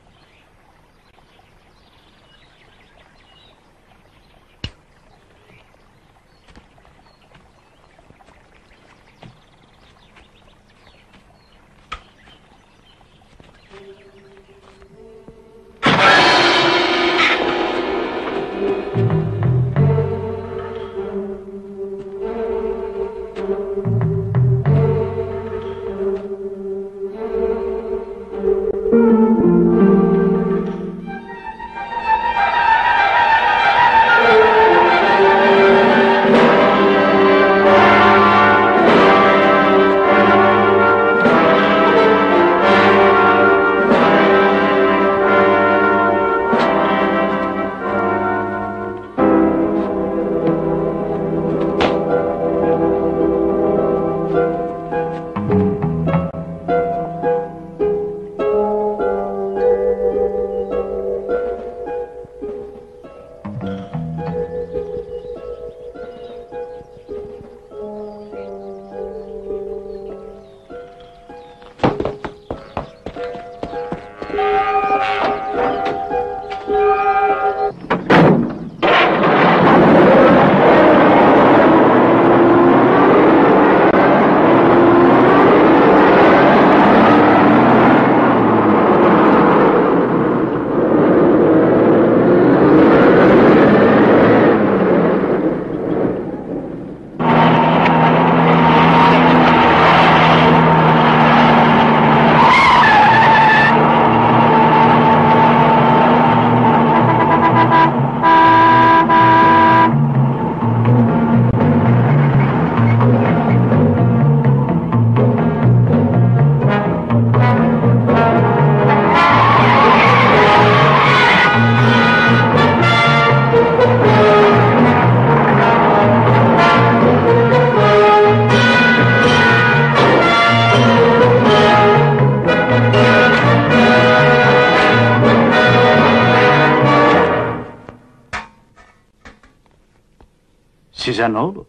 Sizə nə olub?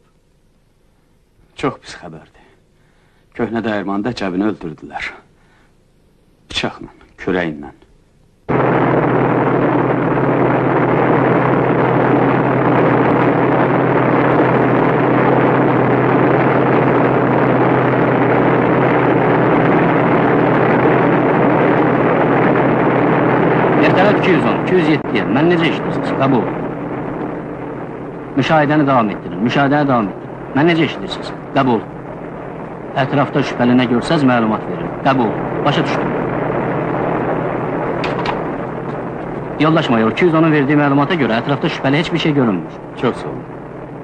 Çox pis xəbərdir. Köhnə dəyirmanda Cəbini öldürdülər. Bıçaqla, kürəyinlə. Ertələb iki yüz on, iki yüz yeddi. Mən necə işləyirsiniz? Qəbul. Müşahidəni davam etdirin, müşahidəni davam etdirin. Mən necə işləyirsiniz? Qəbul. Ətrafda şübhəli nə görsəz məlumat verin. Qəbul. Başa düşdüm. Yoldaş mayor, iki yüz onun verdiyi məlumata görə ətrafda şübhəli heç bir şey görünmür. Çox sağ olun.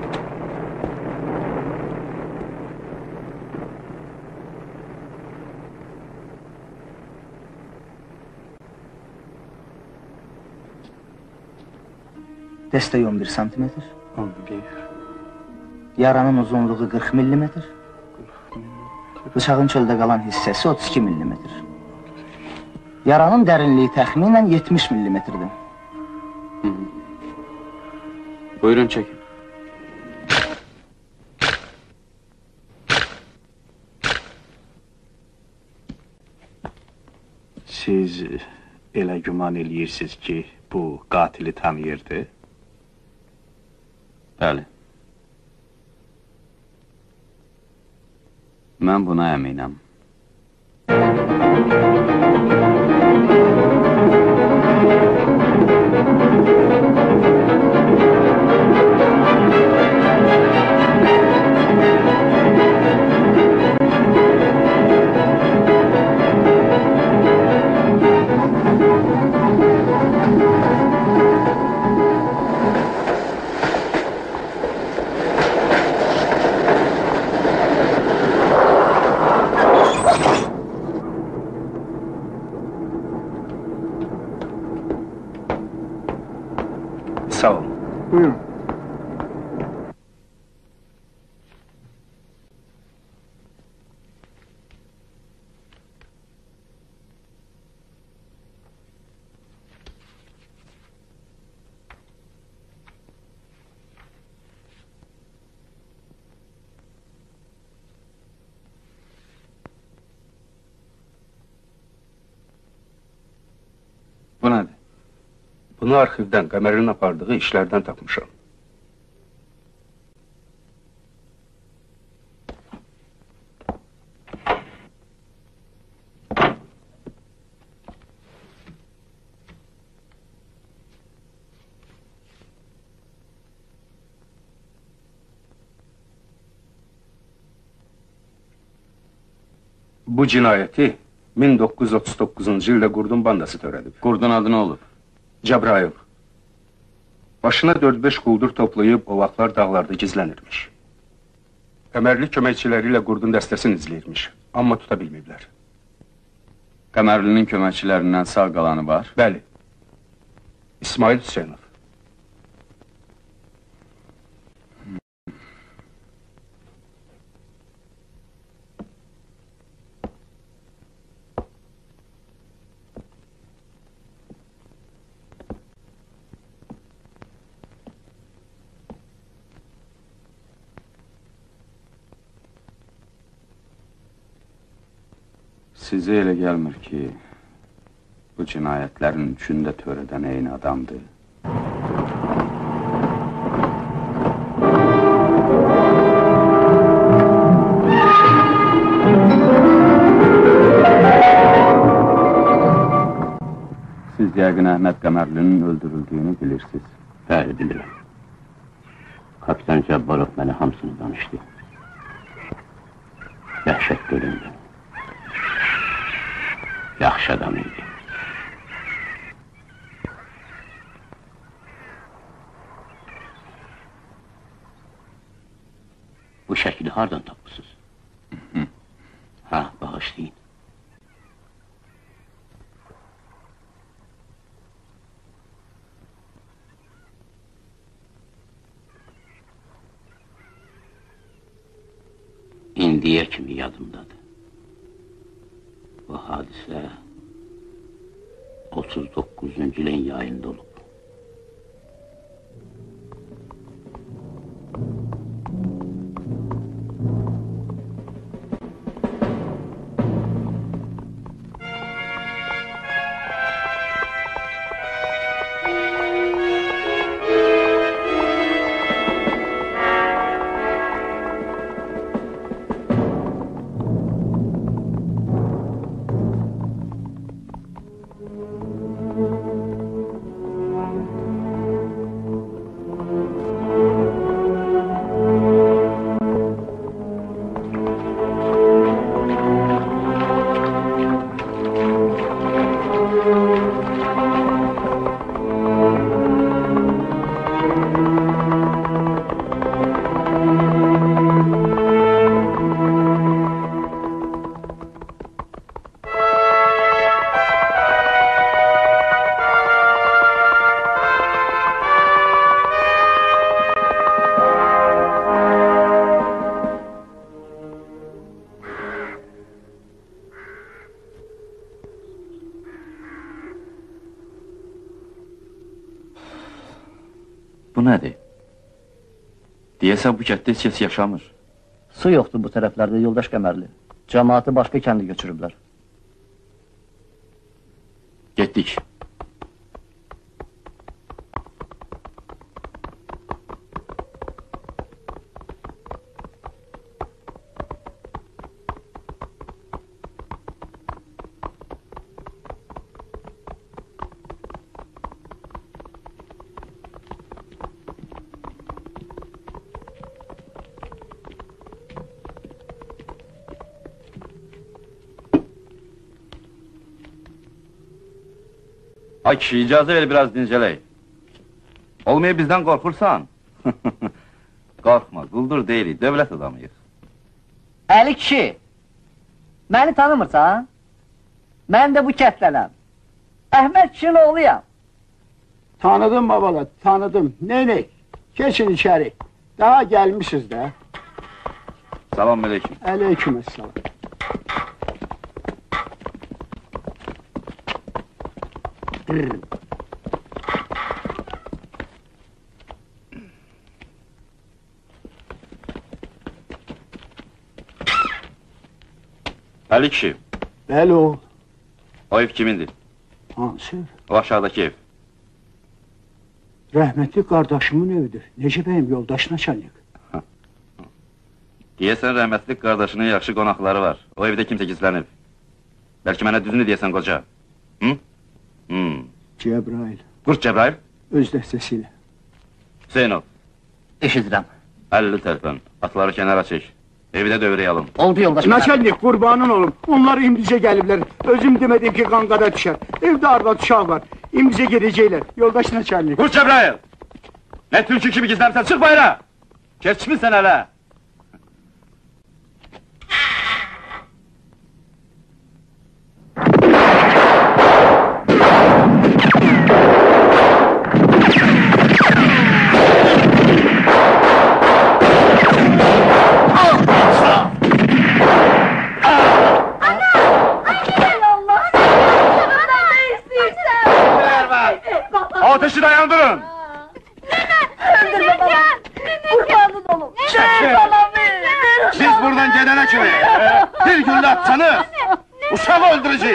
Dəstək on bir santimetr. on bir. Yaranın uzunluğu qırx millimetr. Bıçağın çöldə qalan hissəsi otuz iki millimetr. Yaranın dərinliyi təxminən yetmiş millimetrdir. Buyurun çəkin. Siz elə güman eləyirsiniz ki, bu qatili tanıyırdı? Bəli. Mən buna əminəm. Sağ olun. Buyurun. Bunu arxivdən, Qəmərlinin apardığı işlərdən tapmışam. Bu cinayəti min doqquz yüz otuz doqquzuncu ildə Qurdun bandası törədib. Qurdun adı nə olub? Cəbrayıl. Başına dörd beş quldur toplayıb o vaxtlar dağlarda gizlənirmiş. Qəmərli köməkçiləri ilə Qurdun dəstəsini izləyirmiş, amma tuta bilməyiblər. Qəmərlinin köməkçilərindən sağ qalanı var? Bəli. İsmail Hüseynov. Sizə elə gəlmir ki, bu cinayətlərin üçündə törədən eyni adamdır. Siz yəqin Əhməd Qəmərlinin öldürüldüyünü bilirsiniz. Bəli, bilirəm. Kapitan Cəbbarov mənə hamısını danışdı. Dəhşət göründü. Yaxşı adam idi. Bu şəkili hardan tapmışsınız? Ha, bağışlayın. İndiyə kimi yadımdadır. Bu hadisə otuz doqquzuncu ilin yayında olub. Bu nədir? Deyəsən bu kətdə heç kəs yaşamır. Su yoxdur bu tərəflərdə, yoldaş Qəmərli. Cəmaatı başqa kəndə götürüblər. Getdik. Ay kişi, icazə ver biraz dincələk. Olmaya bizdən qorxursan? Qorxma, quldur deyilik, dövlət adamıyıq. Əli kişi, məni tanımırsan? Mən də bu kətlənəm. Əhməd kişinin oğluyam. Tanıdım babala, tanıdım. Neynək? Keçin içəri. Daha gəlmişiz də. Salam aleyküm. Aleyküm əssalam. Əli kişi. Bəli o. O ev kimindir? Hansı ev? O aşağıdakı ev. Rəhmətli qardaşımın evidir. Necə bəyim yoldaş naçalnik? Deyəsən rəhmətli qardaşının yaxşı qonaqları var. O evdə kimsə gizlənib. Bəlkə mənə düzünü deyəsən qoca. Hı? Hı. Cəbrail. Qurt Cəbrail? Öz dəstəsi ilə. Hüseynov. Eşidirəm. Əlli tərpən. Atları kənara çək. Evi də dövrəyə alın. Oldu yoldaş. Naçalnik, qurbanın olum. Onlar imdicə gəliblər. Özüm demədim ki, qanqada düşər. Evdə arvad uşaq var. İmdicə gedəcəklər. Yoldaş naçalnik. Qurt Cəbrail! Nə tülkü kimi gizləmsən, çıx bayra! Keçmişsən hələ! Ateşi dayandırın! Öldür babamı! Kurbanın olum! Ver babamı! Siz buradan gedene kimi bir gülle atsanız uşağı öldüreceğiz.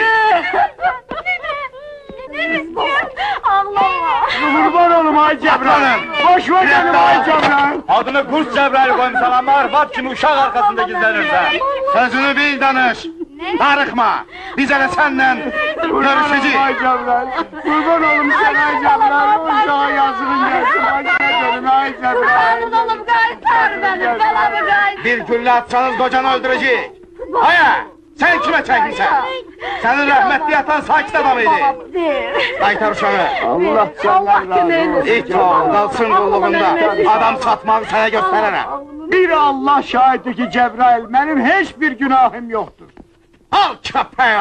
Ağlama! Kurban olum ay Cəbrail! Boş ver canım ay Cəbrail! Adını Qurt Cəbrail qoymuşsan ama arvad kimi uşaq arkasında gizlənirsən. Sözünü bil danış. Darıxma. Biz hele senden görüşeceğiz. Ay Cəbrail! Kurban olum sen ay Cəbrail! Uşağa yazığın gelsin ay Cəbrail! Ay Cəbrail! Kurbanın olum qaytar benim! Belamı qaytar! Bir gülle atsanız kocanı öldüreceğiz. Aya! Sen kime çekmişsen? Senin rahmetli yatan sakit adamıydı. Kaytar uşağı. Allah senden razı olsun. İt ol, kalsın kulluğunda. Adam satmanı sana gösterene. Bir Allah şahidi ki Cəbrail, benim hiçbir günahım yoktur. Al köpeği!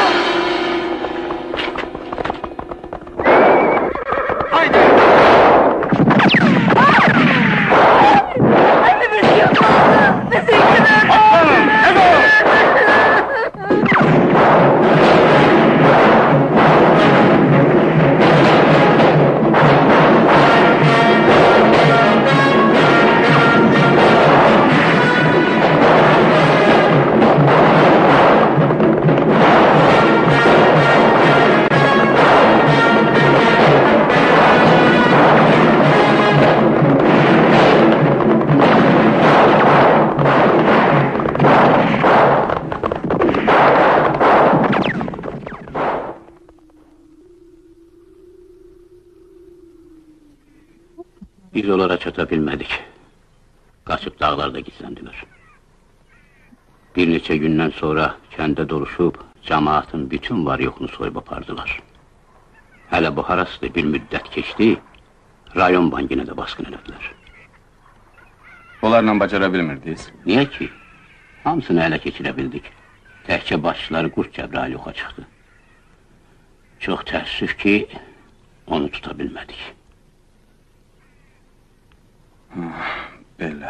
Haydi! Hadi biz yapalım! Bizimkiler! Atlanın! Ego! Biz onlara çata bilmedik. Kaçıp dağlarda gizlendiler. Bir neçe günden sonra kende doluşup cemaatin bütün var yokunu soyup apardılar. Hele bu haraslı bir müddet geçti, rayon bankine de baskın elediler. Onlarla bacara bilmirdiniz. Niye ki? Hamısını ele geçirebildik. Təhcə başçıları Qurt Cəbrail yoxa çıxdı. Çox təəssüf ki, onu tuta bilmədik. Belə.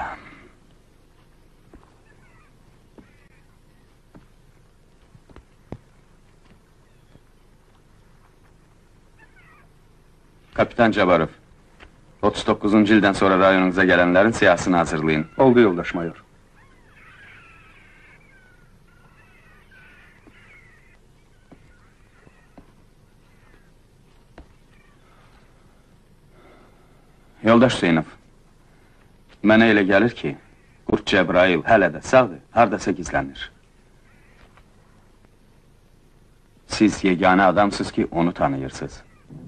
Kapitan Cabarov, otuz doqquzuncu ildən sonra rayonunuza gələnlərin siyasını hazırlayın. Oldu yoldaş mayor. Yoldaş Hüseynov, mənə elə gəlir ki, Qurt Cəbrail hələ də sağdır, hardasa gizlənir. Siz yeganə adamsınız ki, onu tanıyırsınız.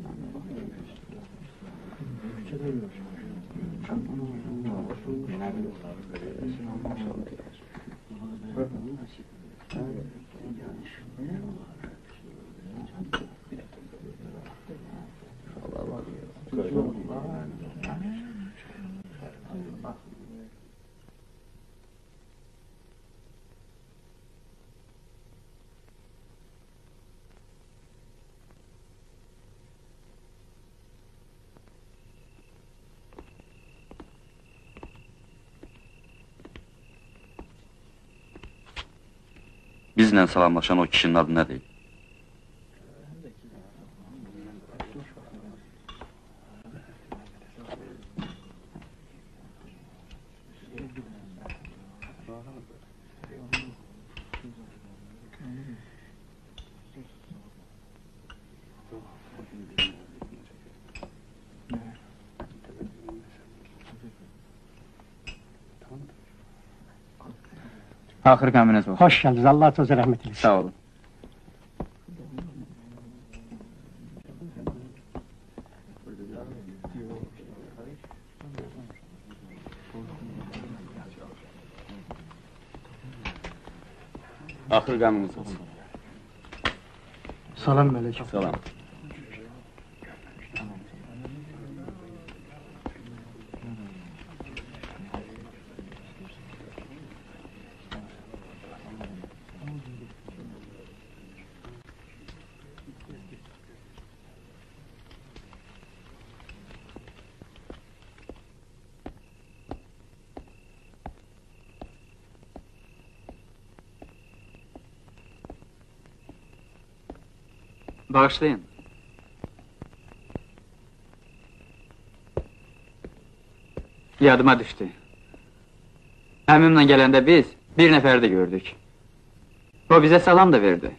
Bizlə salamlaşan o kişinin adı nədir? Axır qəminiz olsun. Hoş geldiniz. Allah size rahmet eylesin. Sağ olun. Axır qəminiz olsun. Salam Melek. Salam. Bağışlayın. Yadıma düşdü. Əmimlə gələndə biz bir nəfəri də gördük. O bizə salam da verdi.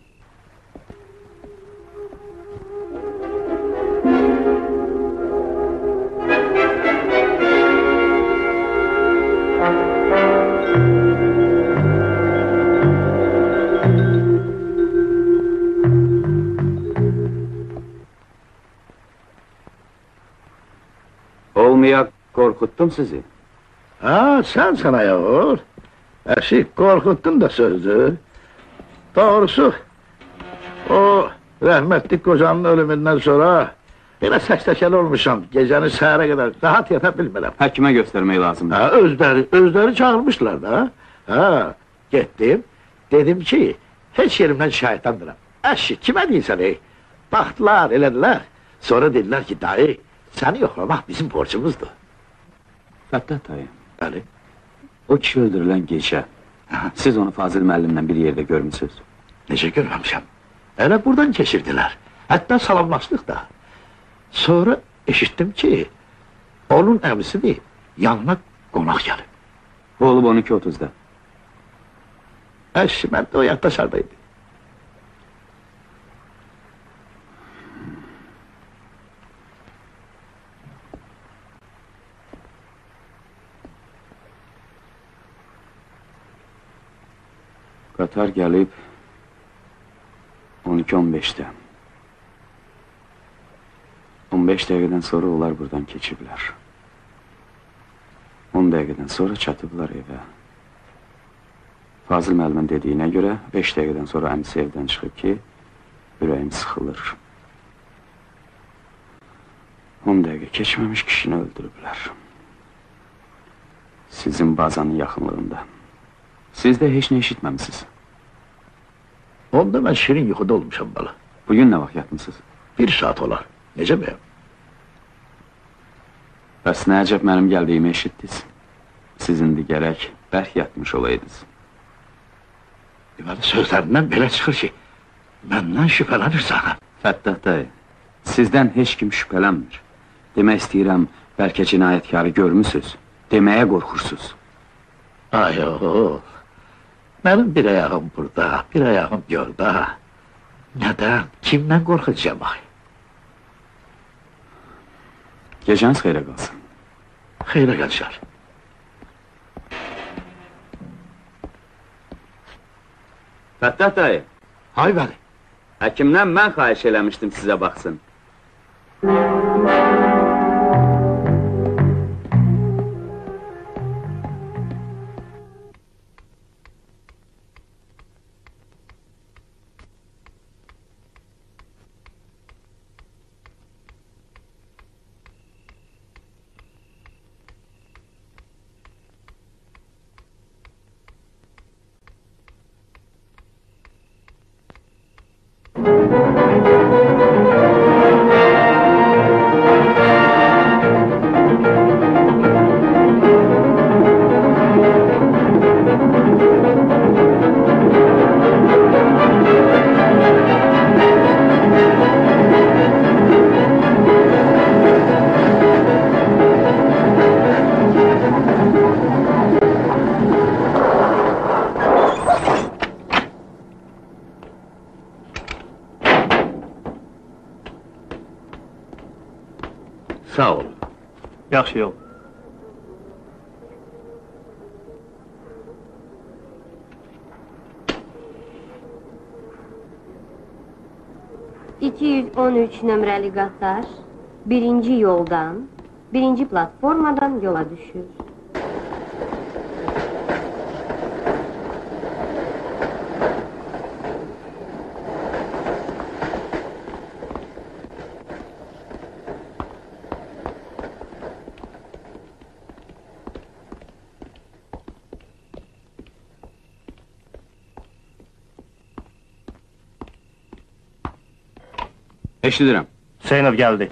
Olmaya korkuttum sizi. Ha, sen sana yavur. Eşik korkuttun da sözdü. Doğrusu, o rahmetli kocanın ölümünden sonra yine sekstekeli olmuşam. Geceni səhərə kadar rahat yata bilmirəm. Həkimə göstermeyi lazım. Ha, özleri, özleri çağırmışlar da. Ha, gittim. Dedim ki, hiç yerimden şahitlandıram. Eşik kime değilsen ey? Baktılar, elediler. Sonra dediler ki, dayı, seni yoklamak bizim borcumuzdu. Fəttah dayı. Bəli. O kişi öldürülən gecə. Siz onu Fazıl müəllimlə bir yerdə görmüsünüz. Necə görməmişəm. Elə buradan keçirdiler. Hatta salamlaşdık da. Sonra eşittim ki, onun əmisidir, yanına qonaq gəlib. Olub on iki otuzda. Əşi, mən də o yaddaşardaydı. Qatar gəlib on iki on beşdə. on beş dəqiqədən sonra onlar buradan keçiblər. on dəqiqədən sonra çatıblar evə. Fazıl müəllimin dediyinə görə beş dəqiqədən sonra əmisi evdən çıxıb ki, ürəyim sıxılır. on dəqiqə keçməmiş kişini öldürüblər. Sizin bazanın yaxınlığında. Siz də heç nə eşitməmisiniz. Onda mən şirin yuxuda olmuşam bala. Bugün nə vaxt yatmışsınız? Bir saat olar. Necə bəyəm? Bəs nə əcəb mənim gəldiyimi eşitdiniz. Siz indi gərək bərk yatmış olaydınız. Deməli sözlərindən belə çıxır ki, məndən şübhələnirsən. Fəttah dayı, sizdən heç kim şübhələnmir. Demək istəyirəm, bəlkə cinayətkarı görmüsünüz, deməyə qorxursuz. Ay oğul, mənim bir ayağım burada, bir ayağım yorda. Nədən, kimdən qorxacağım ay? Gecəniz xeyrə qalsın. Xeyrə gəlişər. Fəttah dayı. Hay bəli. Həkimdən mən xahiş eləmişdim sizə baxsın. Sağ ol. Yaxşı yol. iki yüz on üç nömrəli qatar birinci yoldan, birinci platformadan yola düşür. Eşidirəm. Hüseynov gəldi.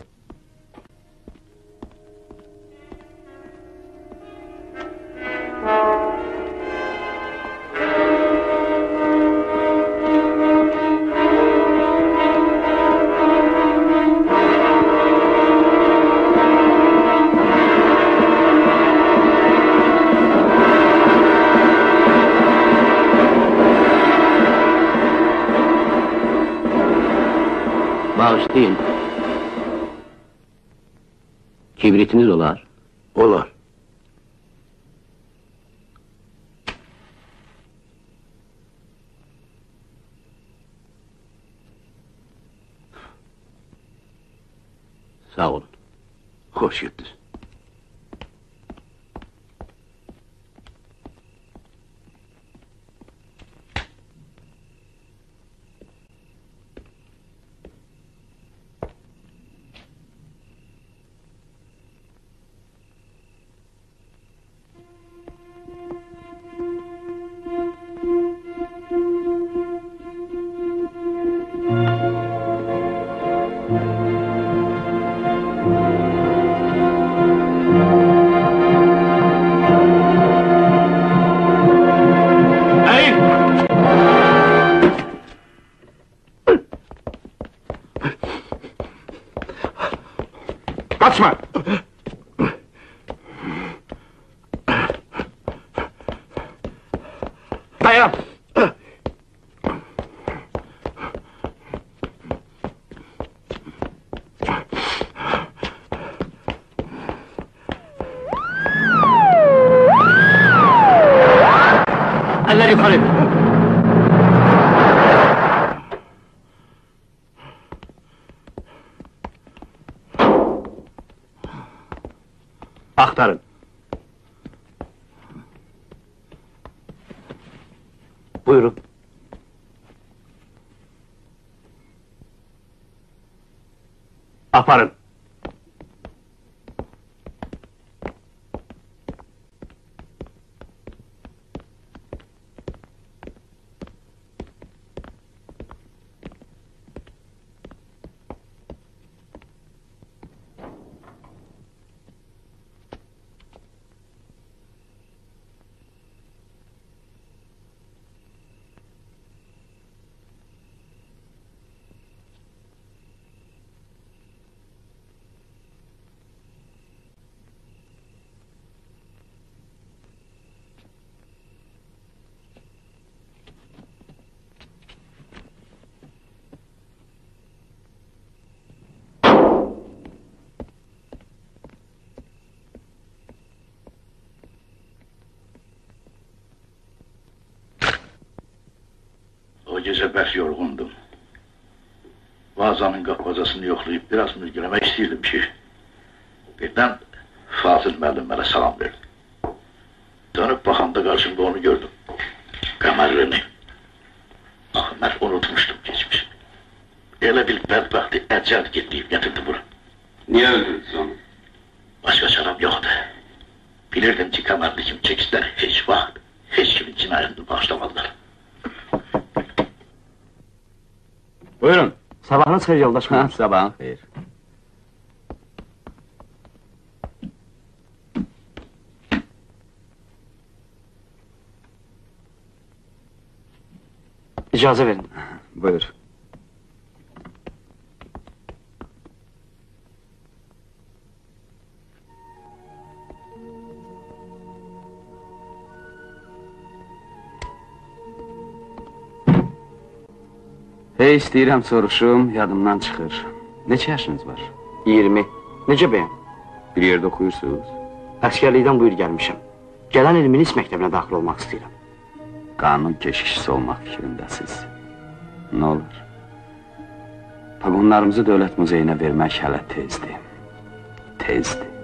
Bağışlayın. Kibritiniz olar? Olar. Sağ olun. Hoş geldiniz. Kaçma! Dayan! Eller yukarı! Aktarın. Buyurun. Aparın. O gece pek yorgundum. Vazanın kapvazasını yoklayıp biraz mürgülemek istiyordum ki. Birden Fazıl müəllim bana salam verdi. Dönüp bakanda karşımda onu gördüm. Kamerlığını. Ah, ben unutmuştum geçmiş. Öyle bir bedbahti ecel getirip getirdi bura. Niye öldürdünüz onu? Başka çarem yoktu. Bilirdim ki kamerli kim çekişler hiç vakit, hiç kimin cinayetini bağışlamadılar. Buyurun. Sabahınız xeyir yoldaş. Ha, sabahın xeyir. İcazə verin. Buyur. Hey, istəyirəm soruşum, yadımdan çıxır. Neçə yaşınız var? iyirmi. Necə bəyəm? Bir yerdə oxuyursunuz? Əskərlikdən buyur gəlmişəm. Gələn il milis məktəbinə daxil olmaq istəyirəm. Qanun keşikçisi olmaq fikrindəsiz. Nə olur? Bunlarımızı dövlət muzeyinə vermək hələ tezdir. Tezdir.